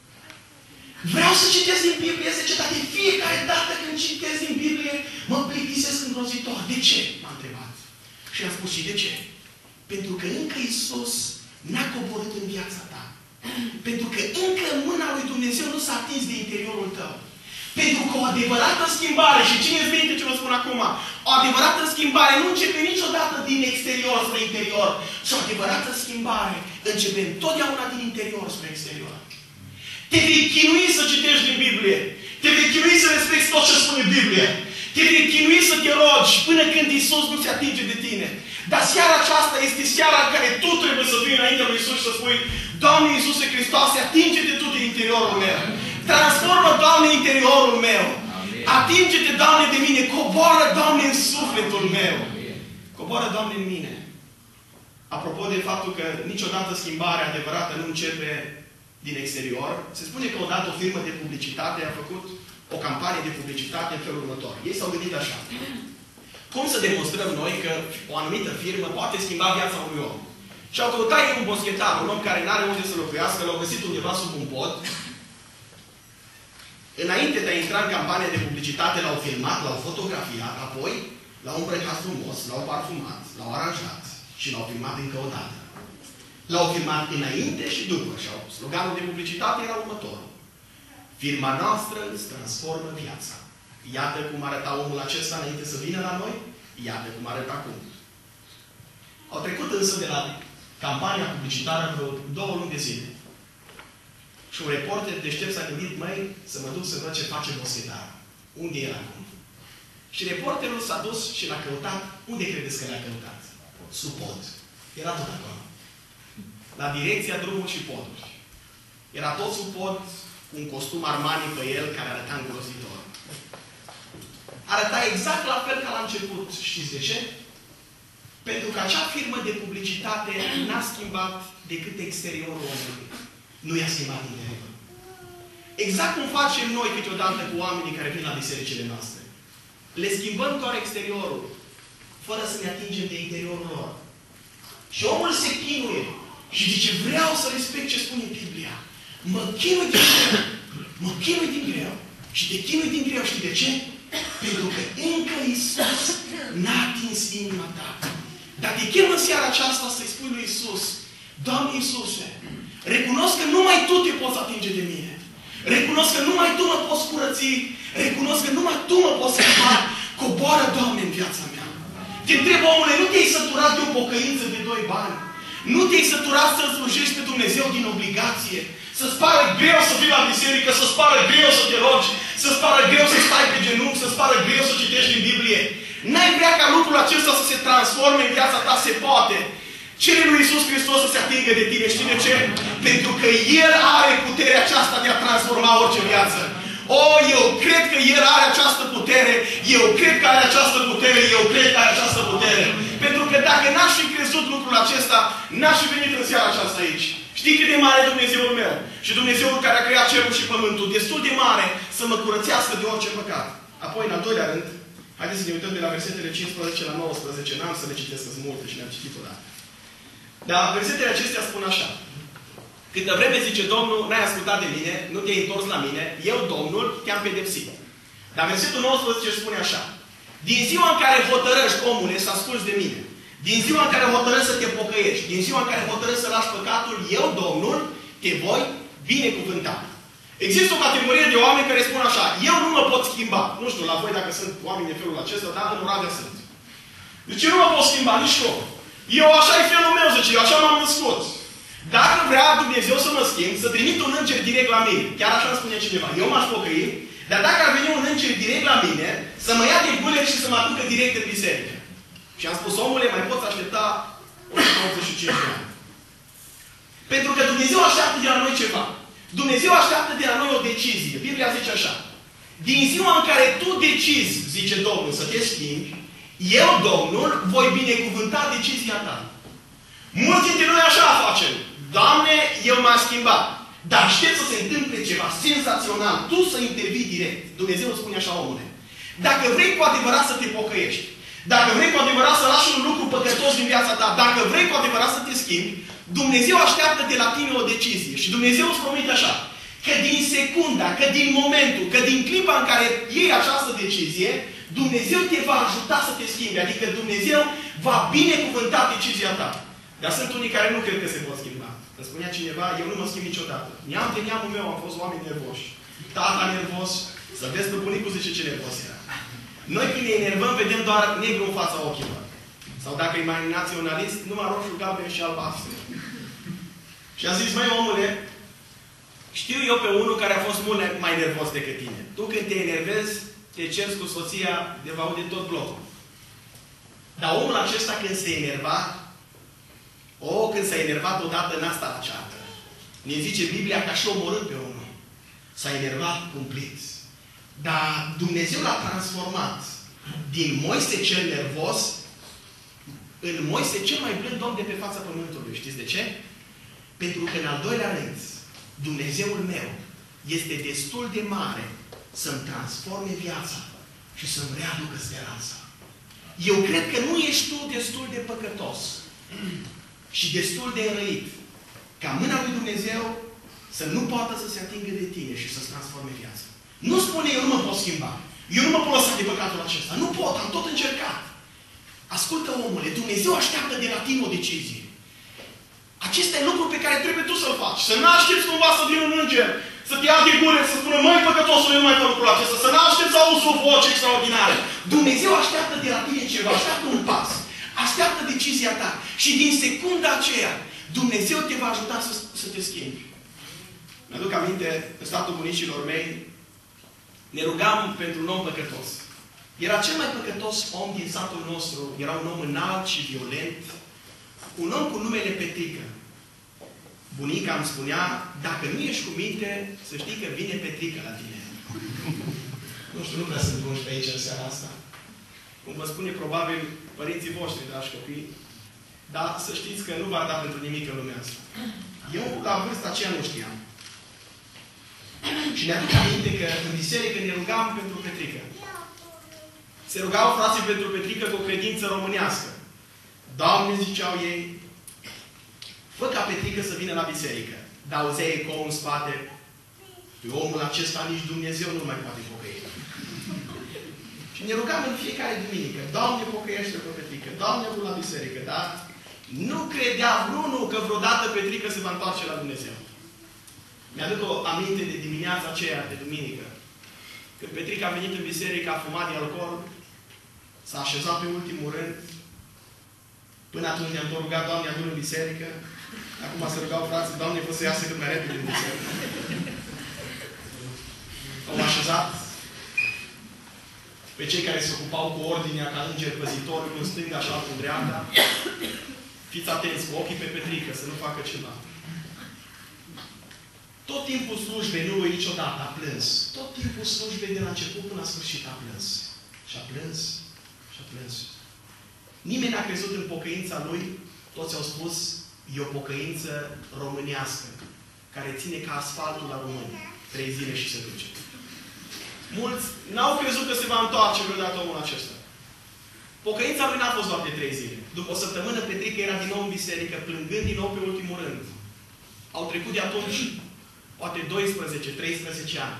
Vreau să citesc din Biblie, zice, dar de fiecare dată când citesc din Biblie, mă plictisesc îngrozitor. De ce? M-a întrebat. Și am spus, și de ce? Pentru că încă Iisus n-a coborât în viața ta. Pentru că încă mâna lui Dumnezeu nu s-a atins de interiorul tău. Pentru că o adevărată schimbare, și țineți minte ce vă spun acum, o adevărată schimbare nu începe niciodată din exterior spre interior, ci o adevărată schimbare începe întotdeauna din interior spre exterior. Te vei chinui să citești din Biblie. Te vei chinui să respecti tot ce spune Biblia. Te vei chinui să te rogi până când Iisus nu se atinge de tine. Dar seara aceasta este seara în care tu trebuie să vii înaintea lui Iisus și să spui: Doamne Iisuse Hristoase, atinge-te tu de interiorul meu. Transformă, Doamne, interiorul meu. Atinge-te, Doamne, de mine. Coboară, Doamne, în sufletul meu. Coboară, Doamne, în mine. Apropo de faptul că niciodată schimbarea adevărată nu începe din exterior, se spune că odată o firmă de publicitate a făcut o campanie de publicitate în felul următor. Ei s-au gândit așa: cum să demonstrăm noi că o anumită firmă poate schimba viața unui om? Și au căutat ei un boschetar, un om care nu are unde să locuiască, l-au găsit undeva sub un pod. Înainte de a intra în campania de publicitate, l-au filmat, l-au fotografiat, apoi l-au îmbrăcat frumos, l-au parfumat, l-au aranjat și l-au filmat încă o dată. L-au filmat înainte și după. Și sloganul de publicitate era următorul: firma noastră îți transformă viața. Iată cum arăta omul acesta înainte să vină la noi, iată cum arăta acum. Au trecut însă de la campania publicitară vreo două luni de zile. Și un reporter deștept s-a gândit: măi, să mă duc să văd ce face boschetarul. Unde era acum? Și reporterul s-a dus și l-a căutat. Unde credeți că l-a căutat? Sub pod. Era tot acolo. La direcția drumuri și poduri. Era tot sub pod, cu un costum Armani pe el, care arăta îngrozitor. Arăta exact la fel ca la început. Știți de ce? Pentru că acea firmă de publicitate n-a schimbat decât exteriorul omului. Nu i-a schimbat interiorul. Exact cum facem noi câteodată cu oamenii care vin la bisericile noastre. Le schimbăm doar exteriorul, fără să ne atingem de interiorul lor. Și omul se chinuie și zice: vreau să respect ce spune Biblia. Mă chinui din greu. Mă chinui din greu. Și te chinui din greu. Știi de ce? Pentru că încă Iisus n-a atins inima ta. Dar te chem în seara aceasta să-i spui lui Iisus: Doamne Iisuse, recunosc că numai Tu te poți atinge de mine. Recunosc că numai Tu mă poți curăți. Recunosc că numai Tu mă poți schimba. Coboară, Doamne, în viața mea. Te întreb, omule, nu te-ai săturat de o pocăință de doi bani? Nu te-ai săturat să slujești pe Dumnezeu din obligație? Să-ți pară greu să fii la biserică, să-ți pară greu să te rogi, să-ți pară greu să stai pe genunchi, să-ți pară greu să citești din Biblie? N-ai vrea ca lucrul acesta să se transforme în viața ta? Se poate. Cere lui Iisus Hristos să se atingă de tine. Știi de ce? Pentru că El are puterea aceasta de a transforma orice viață. O, eu cred că El are această putere. Eu cred că are această putere. Eu cred că are această putere. Pentru că dacă n-aș fi crezut lucrul acesta, n-aș fi venit în seara aceasta aici. Știi cât de mare e Dumnezeul meu? Și Dumnezeul care a creat cerul și pământul. Destul de mare să mă curățească de orice păcat. Apoi, în al doilea rând, haideți să ne uităm de la versetele cincisprezece la nouăsprezece. N-am să le citesc, sunt multe și le-am citit odată. Dar versetele acestea spun așa: câtă vreme, zice Domnul, n-ai ascultat de mine, nu te-ai întors la mine, eu, Domnul, te-am pedepsit. Dar versetul nouăsprezece spune așa: din ziua în care hotărăști, omule, să asculți de mine, din ziua în care hotărăști să te pocăiești, din ziua în care hotărăști să lași păcatul, eu, Domnul, te voi binecuvânta. Există o categorie de oameni care spun așa: eu nu mă pot schimba. Nu știu la voi dacă sunt oameni de felul acesta, dar în Oradea sunt. Deci eu nu mă pot schimba, nici eu. Eu așa e felul meu, zice, eu așa m-am născut. Dacă vrea Dumnezeu să mă schimb, să trimit un înger direct la mine. Chiar așa îmi spune cineva. Eu m-aș pocăi, dar dacă ar veni un înger direct la mine, să mă ia de guler și să mă aducă direct în biserică. Și am spus: omule, mai poți aștepta o sută optzeci și cinci de ani. Pentru că Dumnezeu așteaptă de la noi ceva. Dumnezeu așteaptă de la noi o decizie. Biblia zice așa: din ziua în care tu decizi, zice Domnul, să te schimbi, eu, Domnul, voi binecuvânta decizia ta. Mulți dintre noi așa facem. Doamne, eu m-am schimbat. Dar aștept să se întâmple ceva senzațional. Tu să intervii direct. Dumnezeu îți spune așa: omule, dacă vrei cu adevărat să te pocăiești, dacă vrei cu adevărat să lași un lucru păcătos din viața ta, dacă vrei cu adevărat să te schimbi, Dumnezeu așteaptă de la tine o decizie. Și Dumnezeu îți promite așa: că din secunda, că din momentul, că din clipa în care iei această decizie, Dumnezeu te va ajuta să te schimbi. Adică Dumnezeu va binecuvânta decizia ta. Dar sunt unii care nu cred că se pot schimba. Îmi spunea cineva: eu nu mă schimb niciodată. Neam de neamul meu am fost oameni nervoși. Tata nervos. Să vezi pe bunicul, zice ce nervos era. Noi când ne enervăm, vedem doar negru în fața ochilor. Sau dacă e mai naționalist, numai roșu, galben și albastru. Și a zis, măi, omule, știu eu pe unul care a fost mult mai nervos decât tine. Tu când te enervezi, te cerți cu soția de vă aude tot blocul. Dar omul acesta când se enerva, o, când s-a enervat odată în asta la ceartă, ne zice Biblia că și omorât pe unul. S-a enervat cumplit. Dar Dumnezeu l-a transformat din Moise cel nervos în Moise cel mai blând om de pe fața pământului. Știți de ce? Pentru că în al doilea rând, Dumnezeul meu este destul de mare să-mi transforme viața și să-mi readucă speranța. Eu cred că nu ești tu destul de păcătos și destul de înrăit ca mâna lui Dumnezeu să nu poată să se atingă de tine și să-ți transforme viața. Nu spune, eu nu mă pot schimba. Eu nu mă pot lăsa de păcatul acesta. Nu pot, am tot încercat. Ascultă, omule, Dumnezeu așteaptă de la tine o decizie. Acesta e lucru pe care trebuie tu să-l faci. Să n-aștepți cumva să vină un înger, să te ia de gură, să spună, măi, păcătosule, nu mai fă lucrul acesta. Să n-aștepți să auzi o voce extraordinară. Dumnezeu așteaptă de la tine ceva, așteaptă un pas. Așteaptă decizia ta. Și din secunda aceea, Dumnezeu te va ajuta să, să te schimbi. Mi-aduc aminte, în statul bunicilor mei, ne rugam pentru un om păcătos. Era cel mai păcătos om din satul nostru. Era un om înalt și violent. Un om cu numele Petrică. Bunica îmi spunea, dacă nu ești cu minte, să știi că vine Petrică la tine. Nu știu, nu prea sunt buni pe aici în seara asta. Cum vă spune probabil părinții voștri, dragi copii, dar să știți că nu v-ar da pentru nimic în lumea asta. Eu, la vârsta aceea, nu știam. Și ne-aduc aminte că în biserică ne rugam pentru Petrică. Se rugau frații pentru Petrică cu o credință românească. Doamne, ziceau ei, fă ca Petrică să vină la biserică. Dar auzeai ecou în spate, pe omul acesta nici Dumnezeu nu mai poate pocăi. Și ne rugam în fiecare duminică, Doamne, pocăiește pe Petrică, Doamne, du la biserică, dar nu credea vreunul că vreodată Petrică se va întoarce la Dumnezeu. Mi-aduc o aminte de dimineața aceea, de duminică, când Petrică a venit în biserică, a fumat de alcool, s-a așezat pe ultimul rând. Până atunci ne-am tot rugat, Doamne, adu-l în biserică. Acum se rugau frații, Doamne, fă să iasă cât mai repede din biserică. Au așezat pe cei care se ocupau cu ordinea ca înger păzitor, în stânga și altul în dreapta. Fiți atenți cu ochii pe Petrică, să nu facă ceva. Tot timpul slujbei, nu lui niciodată, a plâns. Tot timpul slujbei de la început până la sfârșit a plâns. Și a plâns, și a plâns. Nimeni n-a crezut în pocăința lui, toți au spus, e o pocăință românească, care ține ca asfaltul la români. Trei zile și se duce. Mulți n-au crezut că se va întoarce vreodată omul acesta. Pocăința lui n-a fost doar de trei zile. După o săptămână, Petrică era din nou în biserică, plângând din nou pe ultimul rând. Au trecut de atunci poate doisprezece treisprezece ani.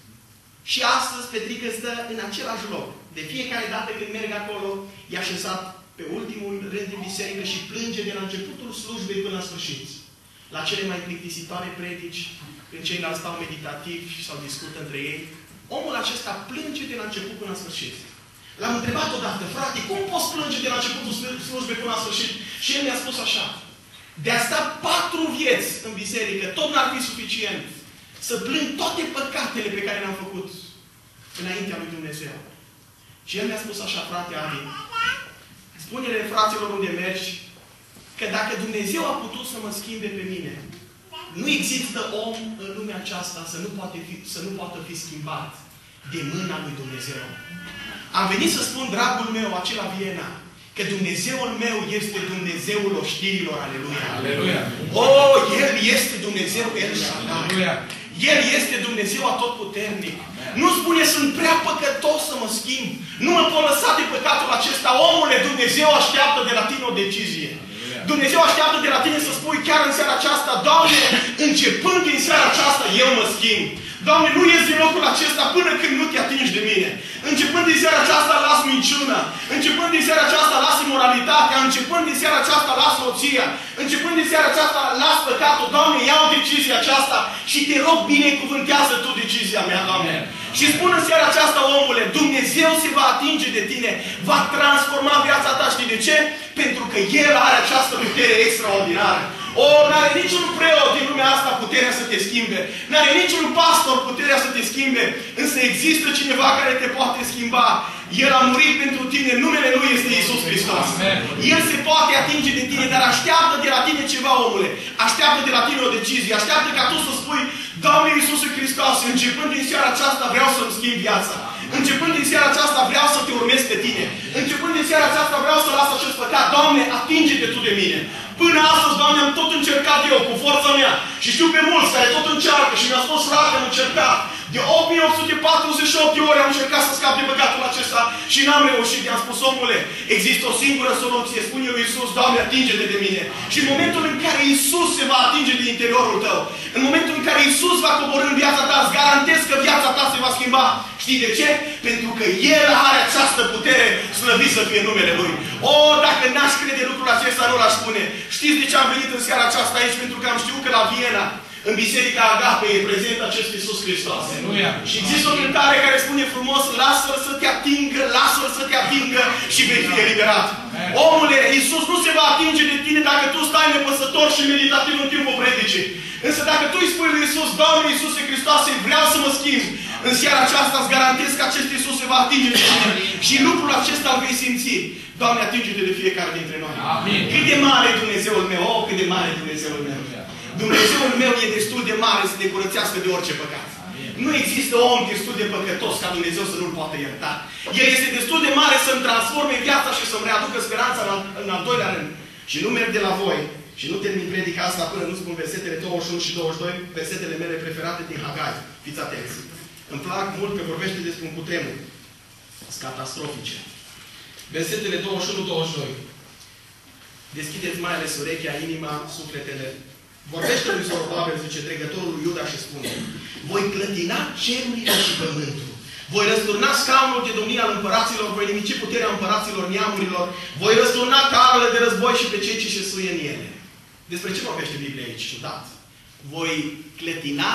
Și astăzi Petrică stă în același loc. De fiecare dată când merg acolo, e așezat pe ultimul rând din biserică și plânge de la începutul slujbei până la sfârșit. La cele mai plictisitoare predici, când ceilalți stau meditativi sau discută între ei, omul acesta plânge de la început până la sfârșit. L-am întrebat odată, frate, cum poți plânge de la începutul slujbei până la sfârșit? Și el mi-a spus așa, de a sta patru vieți în biserică, tot n-ar fi suficient să plâng toate păcatele pe care le-am făcut înaintea lui Dumnezeu. Și el mi-a spus așa, frate Adi, spune-le fraților unde mergi, că dacă Dumnezeu a putut să mă schimbe pe mine, nu există om în lumea aceasta să nu, poate fi, să nu poată fi schimbat de mâna lui Dumnezeu. Am venit să spun, dragul meu, acela Viena, că Dumnezeul meu este Dumnezeul oștirilor, aleluia. Aleluia. Oh, El este Dumnezeu El Shaddai. El este Dumnezeu atotputernic. Nu spune, sunt prea păcătos să mă schimb. Nu mă pot lăsa de păcatul acesta. Omule, Dumnezeu așteaptă de la tine o decizie. Dumnezeu așteaptă de la tine să spui chiar în seara aceasta, Doamne, începând din seara aceasta, eu mă schimb. Doamne, nu ies din locul acesta până când nu te atingi de mine. Începând din seara aceasta, las minciuna. Începând din seara aceasta, las imoralitatea. Începând din seara aceasta, las soția. Începând din seara aceasta, las păcatul. Doamne, iau decizia aceasta și te rog, binecuvântează Tu decizia mea, Doamne. Și spun în seara aceasta, omule, Dumnezeu se va atinge de tine, va transforma viața ta. Știi de ce? Pentru că El are această putere extraordinară. O, n-are niciun preot din lumea asta puterea să te schimbe. N-are niciun pastor puterea să te schimbe. Însă există cineva care te poate schimba. El a murit pentru tine. Numele Lui este Iisus Hristos. El se poate atinge de tine, dar așteaptă de la tine ceva, omule. Așteaptă de la tine o decizie. Așteaptă ca tu să spui: Doamne Iisuse Hristos, începând din seara aceasta vreau să-mi schimb viața. Începând din seara aceasta vreau să te urmez pe tine. Începând din seara aceasta vreau să las acest păcat. Doamne, atinge-te tu de mine. Până astăzi, Doamne, am tot încercat eu cu forța mea. Și știu pe mulți care tot încearcă și mi-a spus: frate, am încercat. De opt mii opt sute patruzeci și opt de ore am încercat să scap de păcatul acesta și n-am reușit. I-am spus: omule, există o singură soluție. Spune eu Iisus: Doamne, atinge-te de mine. Și în momentul în care Iisus se va atinge de interiorul tău, în momentul în care Iisus va coborî în viața ta, îți garantez că viața ta se va schimba. Știi de ce? Pentru că El are această putere, slăvit să fie numele Lui. O, dacă n-aș crede lucrul acesta, nu l-aș spune. Știți de ce am venit în seara aceasta aici? Pentru că am știut că la Viena, în Biserica Agape, e prezent acest Iisus Hristos. Aleluia. Și există o cântare care spune frumos: lasă-L să te atingă, lasă-L să te atingă și vei fi eliberat. Amen. Omule, Iisus nu se va atinge de tine dacă tu stai nepăsător și meditativ în timpul predicii. Însă dacă tu îi spui lui Iisus: Doamne Iisuse Hristoase, vreau să mă schimb, în seara aceasta îți garantez că acest Iisus se va atinge de tine. Și lucrul acesta îl vei simți. Doamne, atinge-te de fiecare dintre noi. Amin. Cât de mare e Dumnezeul meu, oh, cât de mare e Dumnezeul meu. Dumnezeul meu e destul de mare să te curățească de orice păcat. Amin. Nu există om destul de păcătos ca Dumnezeu să nu-l poată ierta. El este destul de mare să-mi transforme viața și să-mi readucă speranța în al, în al doilea rând. Și nu merg de la voi și nu termin predica asta până nu spun versetele douăzeci și unu și douăzeci și doi, versetele mele preferate din Hagai. Fiți atenți. Îmi plac mult că vorbește despre un cutremur. Sunt catastrofice. Versetele douăzeci și unu douăzeci și doi. Deschideți mai ales urechea, inima, sufletele. Vorbește lui Zorobabel, zice, dregătorul lui Iuda, și spune: voi clătina cerurile și pământul. Voi răsturna scaunul de domnie al împăraților, voi nimici puterea împăraților neamurilor, voi răsturna carele de război și pe cei ce se suie în ele. Despre ce vorbește Biblia aici? Ciudat. Voi clătina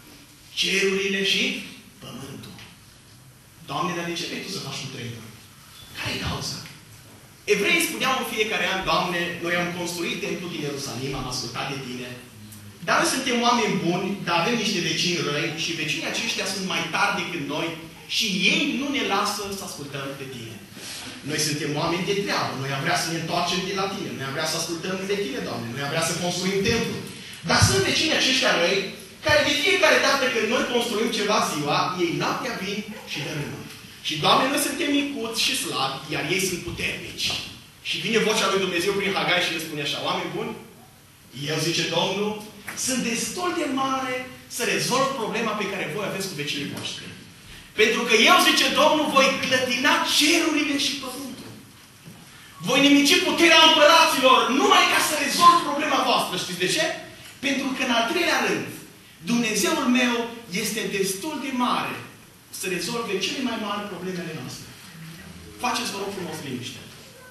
cerurile și pământul. Doamne, dar de ce vrei tu să faci un tremur? Care e cauza? Evreii spuneau în fiecare an: Doamne, noi am construit templul din Ierusalim, am ascultat de Tine, dar noi suntem oameni buni, dar avem niște vecini răi și vecinii aceștia sunt mai tari decât noi și ei nu ne lasă să ascultăm de Tine. Noi suntem oameni de treabă, noi am vrea să ne întoarcem de la Tine, noi am vrea să ascultăm de Tine, Doamne, noi am vrea să construim templul. Dar sunt vecinii aceștia răi care de fiecare dată când noi construim ceva ziua, ei noaptea vin și dărâmă. Și, Doamne, noi suntem micuți și slabi, iar ei sunt puternici. Și vine vocea lui Dumnezeu prin Hagai și le spune așa: oameni buni, eu, zice Domnul, sunt destul de mare să rezolv problema pe care voi aveți cu vecinii voștri. Pentru că eu, zice Domnul, voi clătina cerurile și pământul. Voi nimici puterea împăraților numai ca să rezolv problema voastră. Știți de ce? Pentru că, în al treilea rând, Dumnezeul meu este destul de mare să rezolve cele mai mari problemele noastre. Faceți, vă rog frumos, liniște.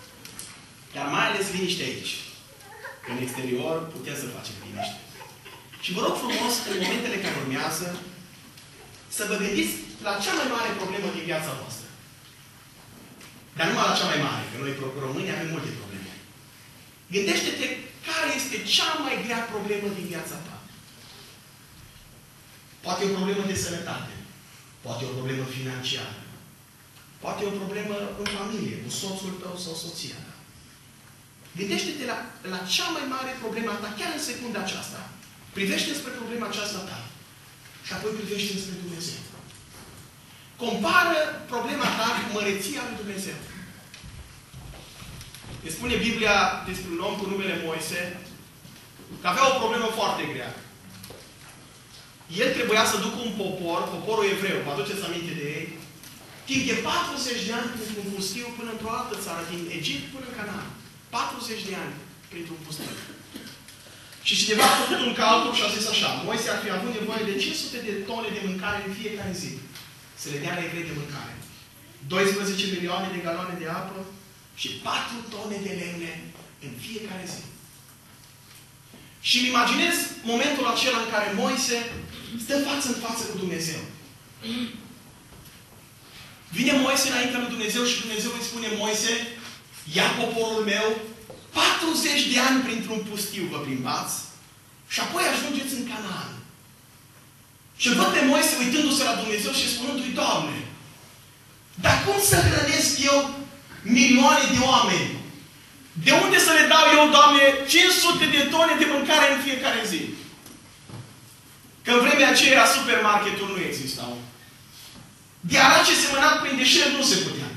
Dar mai ales liniște aici. Că în exterior putem să facem liniște. Și vă rog frumos, în momentele care urmează, să vă gândiți la cea mai mare problemă din viața voastră. Dar numai la cea mai mare, că noi români avem multe probleme. Gândește-te care este cea mai grea problemă din viața ta. Poate o problemă de sănătate. Poate o problemă financiară. Poate o problemă în familie, cu soțul tău sau soția ta. Gândește-te la, la cea mai mare problemă a ta, chiar în secunda aceasta. Privește spre problema aceasta ta. Și apoi privește spre Dumnezeu. Compară problema ta cu măreția lui Dumnezeu. Îi spune Biblia despre un om cu numele Moise că avea o problemă foarte grea. El trebuia să ducă un popor, poporul evreu, vă aduceți aminte de ei, timp de patruzeci de ani printr-un pustiu până într-o altă țară, din Egipt până în Canaan. patruzeci de ani printr-un pustiu. Și cineva a făcut un calcul și a zis așa: Moise ar fi avut nevoie de cinci sute de tone de mâncare în fiecare zi. Să le dea la evrei de mâncare. doisprezece milioane de galoane de apă și patru tone de lemne în fiecare zi. Și îmi imaginez momentul acela în care Moise stă față în față cu Dumnezeu. Vine Moise înaintea lui Dumnezeu și Dumnezeu îi spune: Moise, ia poporul meu patruzeci de ani printr-un pustiu vă plimbați și apoi ajungeți în Canaan. Și îl văd pe Moise uitându-se la Dumnezeu și spunându-i, Doamne, dar cum să hrănesc eu milioane de oameni? De unde să le dau eu, Doamne, cinci sute de tone de mâncare în fiecare zi? Că în vremea aceea supermarketuri nu existau. De arace semănat prin deșert nu se putea.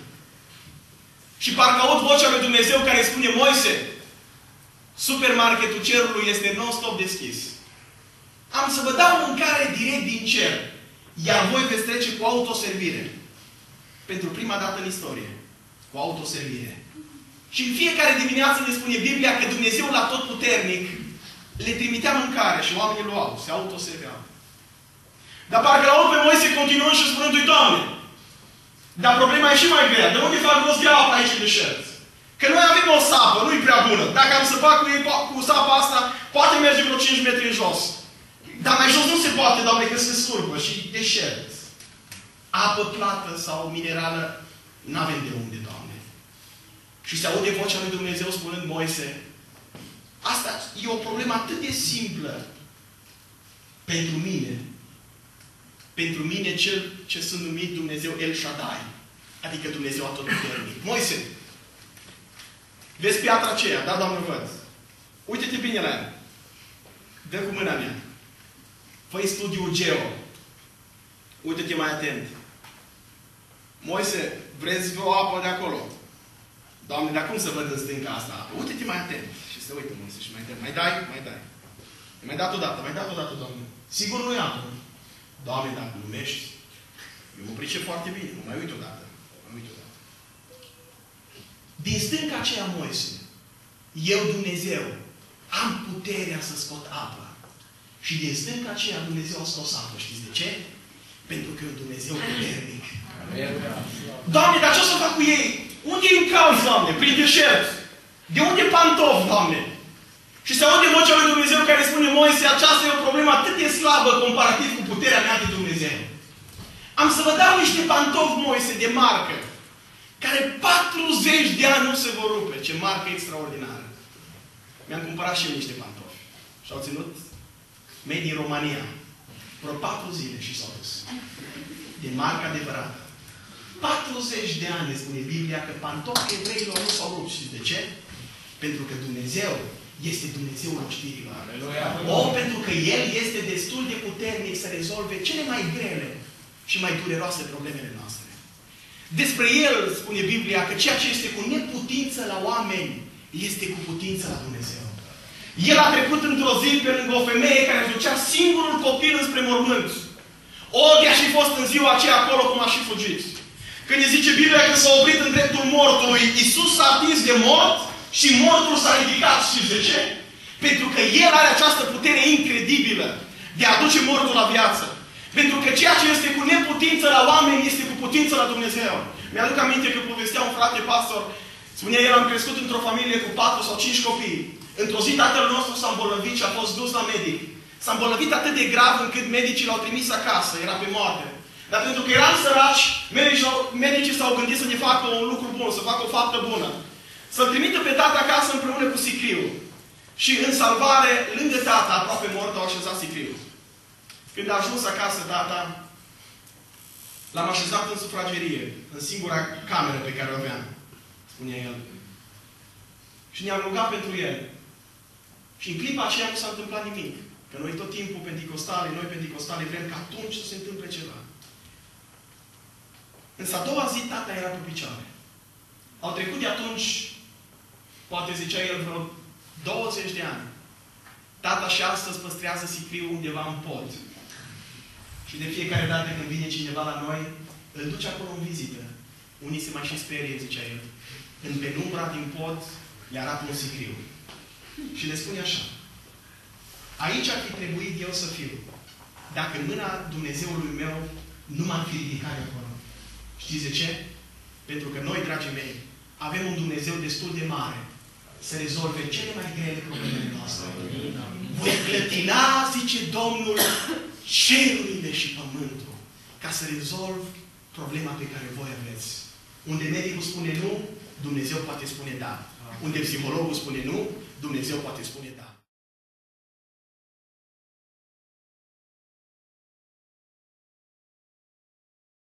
Și parcă aud vocea lui Dumnezeu care spune, Moise, supermarketul cerului este non-stop deschis. Am să vă dau mâncare direct din cer, iar voi veți trece cu autoservire. Pentru prima dată în istorie. Cu autoservire. Și în fiecare dimineață ne spune Biblia că Dumnezeu la Totputernic le trimitea mâncare și oamenii luau, se autoserveau. Dar parcă la pe Moise continuând și spunându-i, Doamne, dar problema e și mai grea. De unde fac rost de apă aici în deșert? Că noi avem o sapă, nu-i prea bună. Dacă am să fac cu, ei, cu sapa asta, poate merge vreo cinci metri în jos. Dar mai jos nu se poate, Doamne, că se surbă și deșert. Apă plată sau minerală, n-avem de unde, Doamne. Și se aude vocea lui Dumnezeu spunând, Moise, asta e o problemă atât de simplă pentru mine. Pentru mine cel ce sunt numit Dumnezeu El Shaddai. Adică Dumnezeu Atotputernic. Moise, vezi piatra aceea? Da, Doamne, văd. Uite-te bine la ea. Dă cu mâna mea. Fă-i studiul geo. Uite-te mai atent. Moise, vreți o apă de acolo? Doamne, dar cum să văd în stânga asta apă? Uite-te mai atent. Și se uită Moise și mai dai. Mai dai? Mai dai. Mai dat odată, mai dat odată, Doamne. Sigur nu e apă. Doamne, dacă glumești, eu mă pricep foarte bine. Mă mai uit odată. Mă uit odată. Din stânca aceea, Moise, eu, Dumnezeu, am puterea să scot apă. Și din stânca aceea, Dumnezeu a scos apă. Știți de ce? Pentru că e un Dumnezeu puternic. Doamne, dar ce o să fac cu ei? Unde îi încalzi, Doamne? Prin deșert. De unde pantofi, Doamne? Și se aude vocea lui Dumnezeu care spune, Moise, aceasta e o problemă atât de slabă comparativ cu puterea mea de Dumnezeu. Am să vă dau niște pantofi, Moise, de marcă, care patruzeci de ani nu se vor rupe. Ce marcă extraordinară. Mi-am cumpărat și eu niște pantofi. Și au ținut made in România. Vreo patru zile și s-au dus. De marcă adevărată. patruzeci de ani, spune Biblia, că pantofii evreilor nu s-au rupt. Și de ce? Pentru că Dumnezeu este Dumnezeul oștirilor. O, pentru că El este destul de puternic să rezolve cele mai grele și mai dureroase problemele noastre. Despre El spune Biblia că ceea ce este cu neputință la oameni este cu putință la Dumnezeu. El a trecut într-o zi pe lângă o femeie care își ducea singurul copil înspre mormânt. O, de-a și fost în ziua aceea acolo cum a și fugit. Când ne zice Biblia că s-a oprit în dreptul mortului, Iisus s-a atins de mort și mortul s-a ridicat. Și de ce? Pentru că El are această putere incredibilă de a aduce mortul la viață. Pentru că ceea ce este cu neputință la oameni este cu putință la Dumnezeu. Mi-aduc aminte că povestea un frate pastor, spunea el, am crescut într-o familie cu patru sau cinci copii. Într-o zi tatăl nostru s-a îmbolnăvit și a fost dus la medic. S-a îmbolnăvit atât de grav încât medicii l-au trimis acasă, era pe moarte. Dar pentru că eram săraci, medicii s-au gândit să ne facă un lucru bun, să facă o faptă bună. Să-l trimită pe tata acasă împreună cu sicriul. Și în salvare, lângă tata, aproape mort, au așezat sicriul. Când a ajuns acasă tata, l-am așezat în sufragerie, în singura cameră pe care o aveam, spunea el. Și ne-am rugat pentru el. Și în clipa aceea nu s-a întâmplat nimic. Că noi tot timpul penticostale, noi penticostale vrem ca atunci să se întâmple ceva. Însă a doua zi tata era pe picioare. Au trecut de atunci, poate zicea el, vreo douăzeci de ani. Tata și astăzi păstrează sicriul undeva în pod. Și de fiecare dată când vine cineva la noi, îl duce acolo în vizită. Unii se mai și sperie, zicea el. În penumbra din pod, le arată un sicriu. Și le spune așa. Aici ar fi trebuit eu să fiu. Dacă în mâna Dumnezeului meu nu m-ar fi ridicat de acolo. Știți de ce? Pentru că noi, dragii mei, avem un Dumnezeu destul de mare să rezolve cele mai grele problemele noastre. Voi clătina, zice Domnul, cerurile și pământul, ca să rezolv problema pe care voi aveți. Unde medicul spune nu, Dumnezeu poate spune da. Unde psihologul spune nu, Dumnezeu poate spune da.